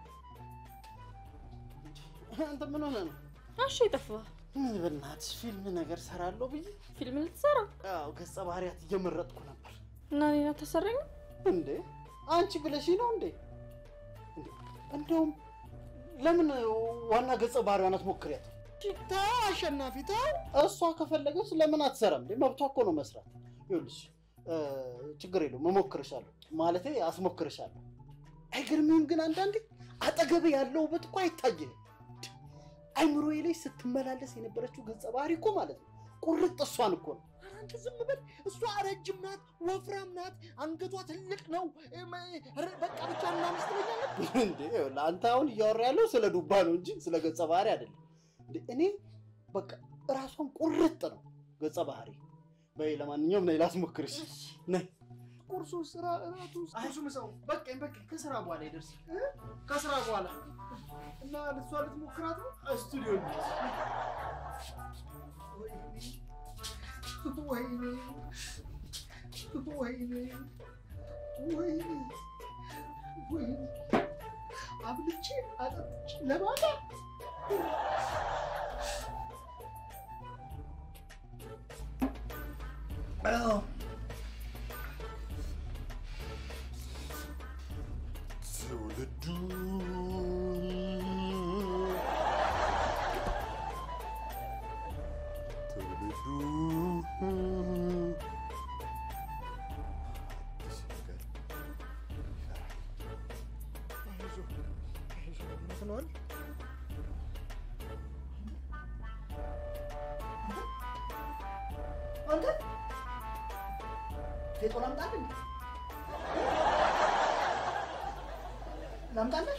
አንተ ምን ሆነህ ነው? እሺ ጠፋ። በእናትሽ ፊልም ነገር ሰራለሁ ብዬ ፊልም ልትሰራ? አዎ፣ ገጸ ባህሪያት እየመረጥኩ ነበር። እና እኔን አታሰራኝም እንዴ? አንቺ ብለሽኝ ነው እንዴ? እንደውም ለምን ዋና ገጸ ባህሪዋን አትሞክሪያት? ተው አሸናፊ ተው። እሷ ከፈለገች ለምን አትሰራም እንዴ? መብቷ እኮ ነው መስራት። ይኸውልሽ ችግር የለውም፣ እሞክርሻለሁ። ማለቴ አስሞክርሻለሁ። አይገርምም? ግን አንዳንዴ አጠገብ ያለው ውበት እኮ አይታየም። አይምሮዬ ላይ ስትመላለስ የነበረችው ገጸ ባህሪ እኮ ማለት ነው ቁርጥ እሷን እኮ ነው። አንተ ዝም በል። እሷ ረጅም ናት፣ ወፍራም ናት፣ አንገቷ ትልቅ ነው። በቃ ብቻ ምናምን ስትለኛለህ እንዴ? ለአንተ አሁን እያወራ ያለው ስለ ዱባ ነው እንጂ ስለ ገጸ ባህሪ አይደለም። እኔ በቃ ራሷን ቁርጥ ነው ገጸ ባህሪ። በይ ለማንኛውም ነይ ላስሞክርሽ። ነይ ቁርሱ፣ ስራ፣ እራቱ፣ ቁርሱ፣ ምሳው በቃኝ በቃኝ። ከስራ በኋላ ይደርስ ከስራ በኋላ እና ልሷ ልትሞክራት ነው ስቱዲዮ ድረስ። ወይኔ ወይኔ ወይኔ ወይኔ አብልቼ አጠጥቼ ለማታ Oh. So the doom. To the doom. This is good. Nothing on? On that? ፌጦ ላምጣልህ? ላምጣልህ?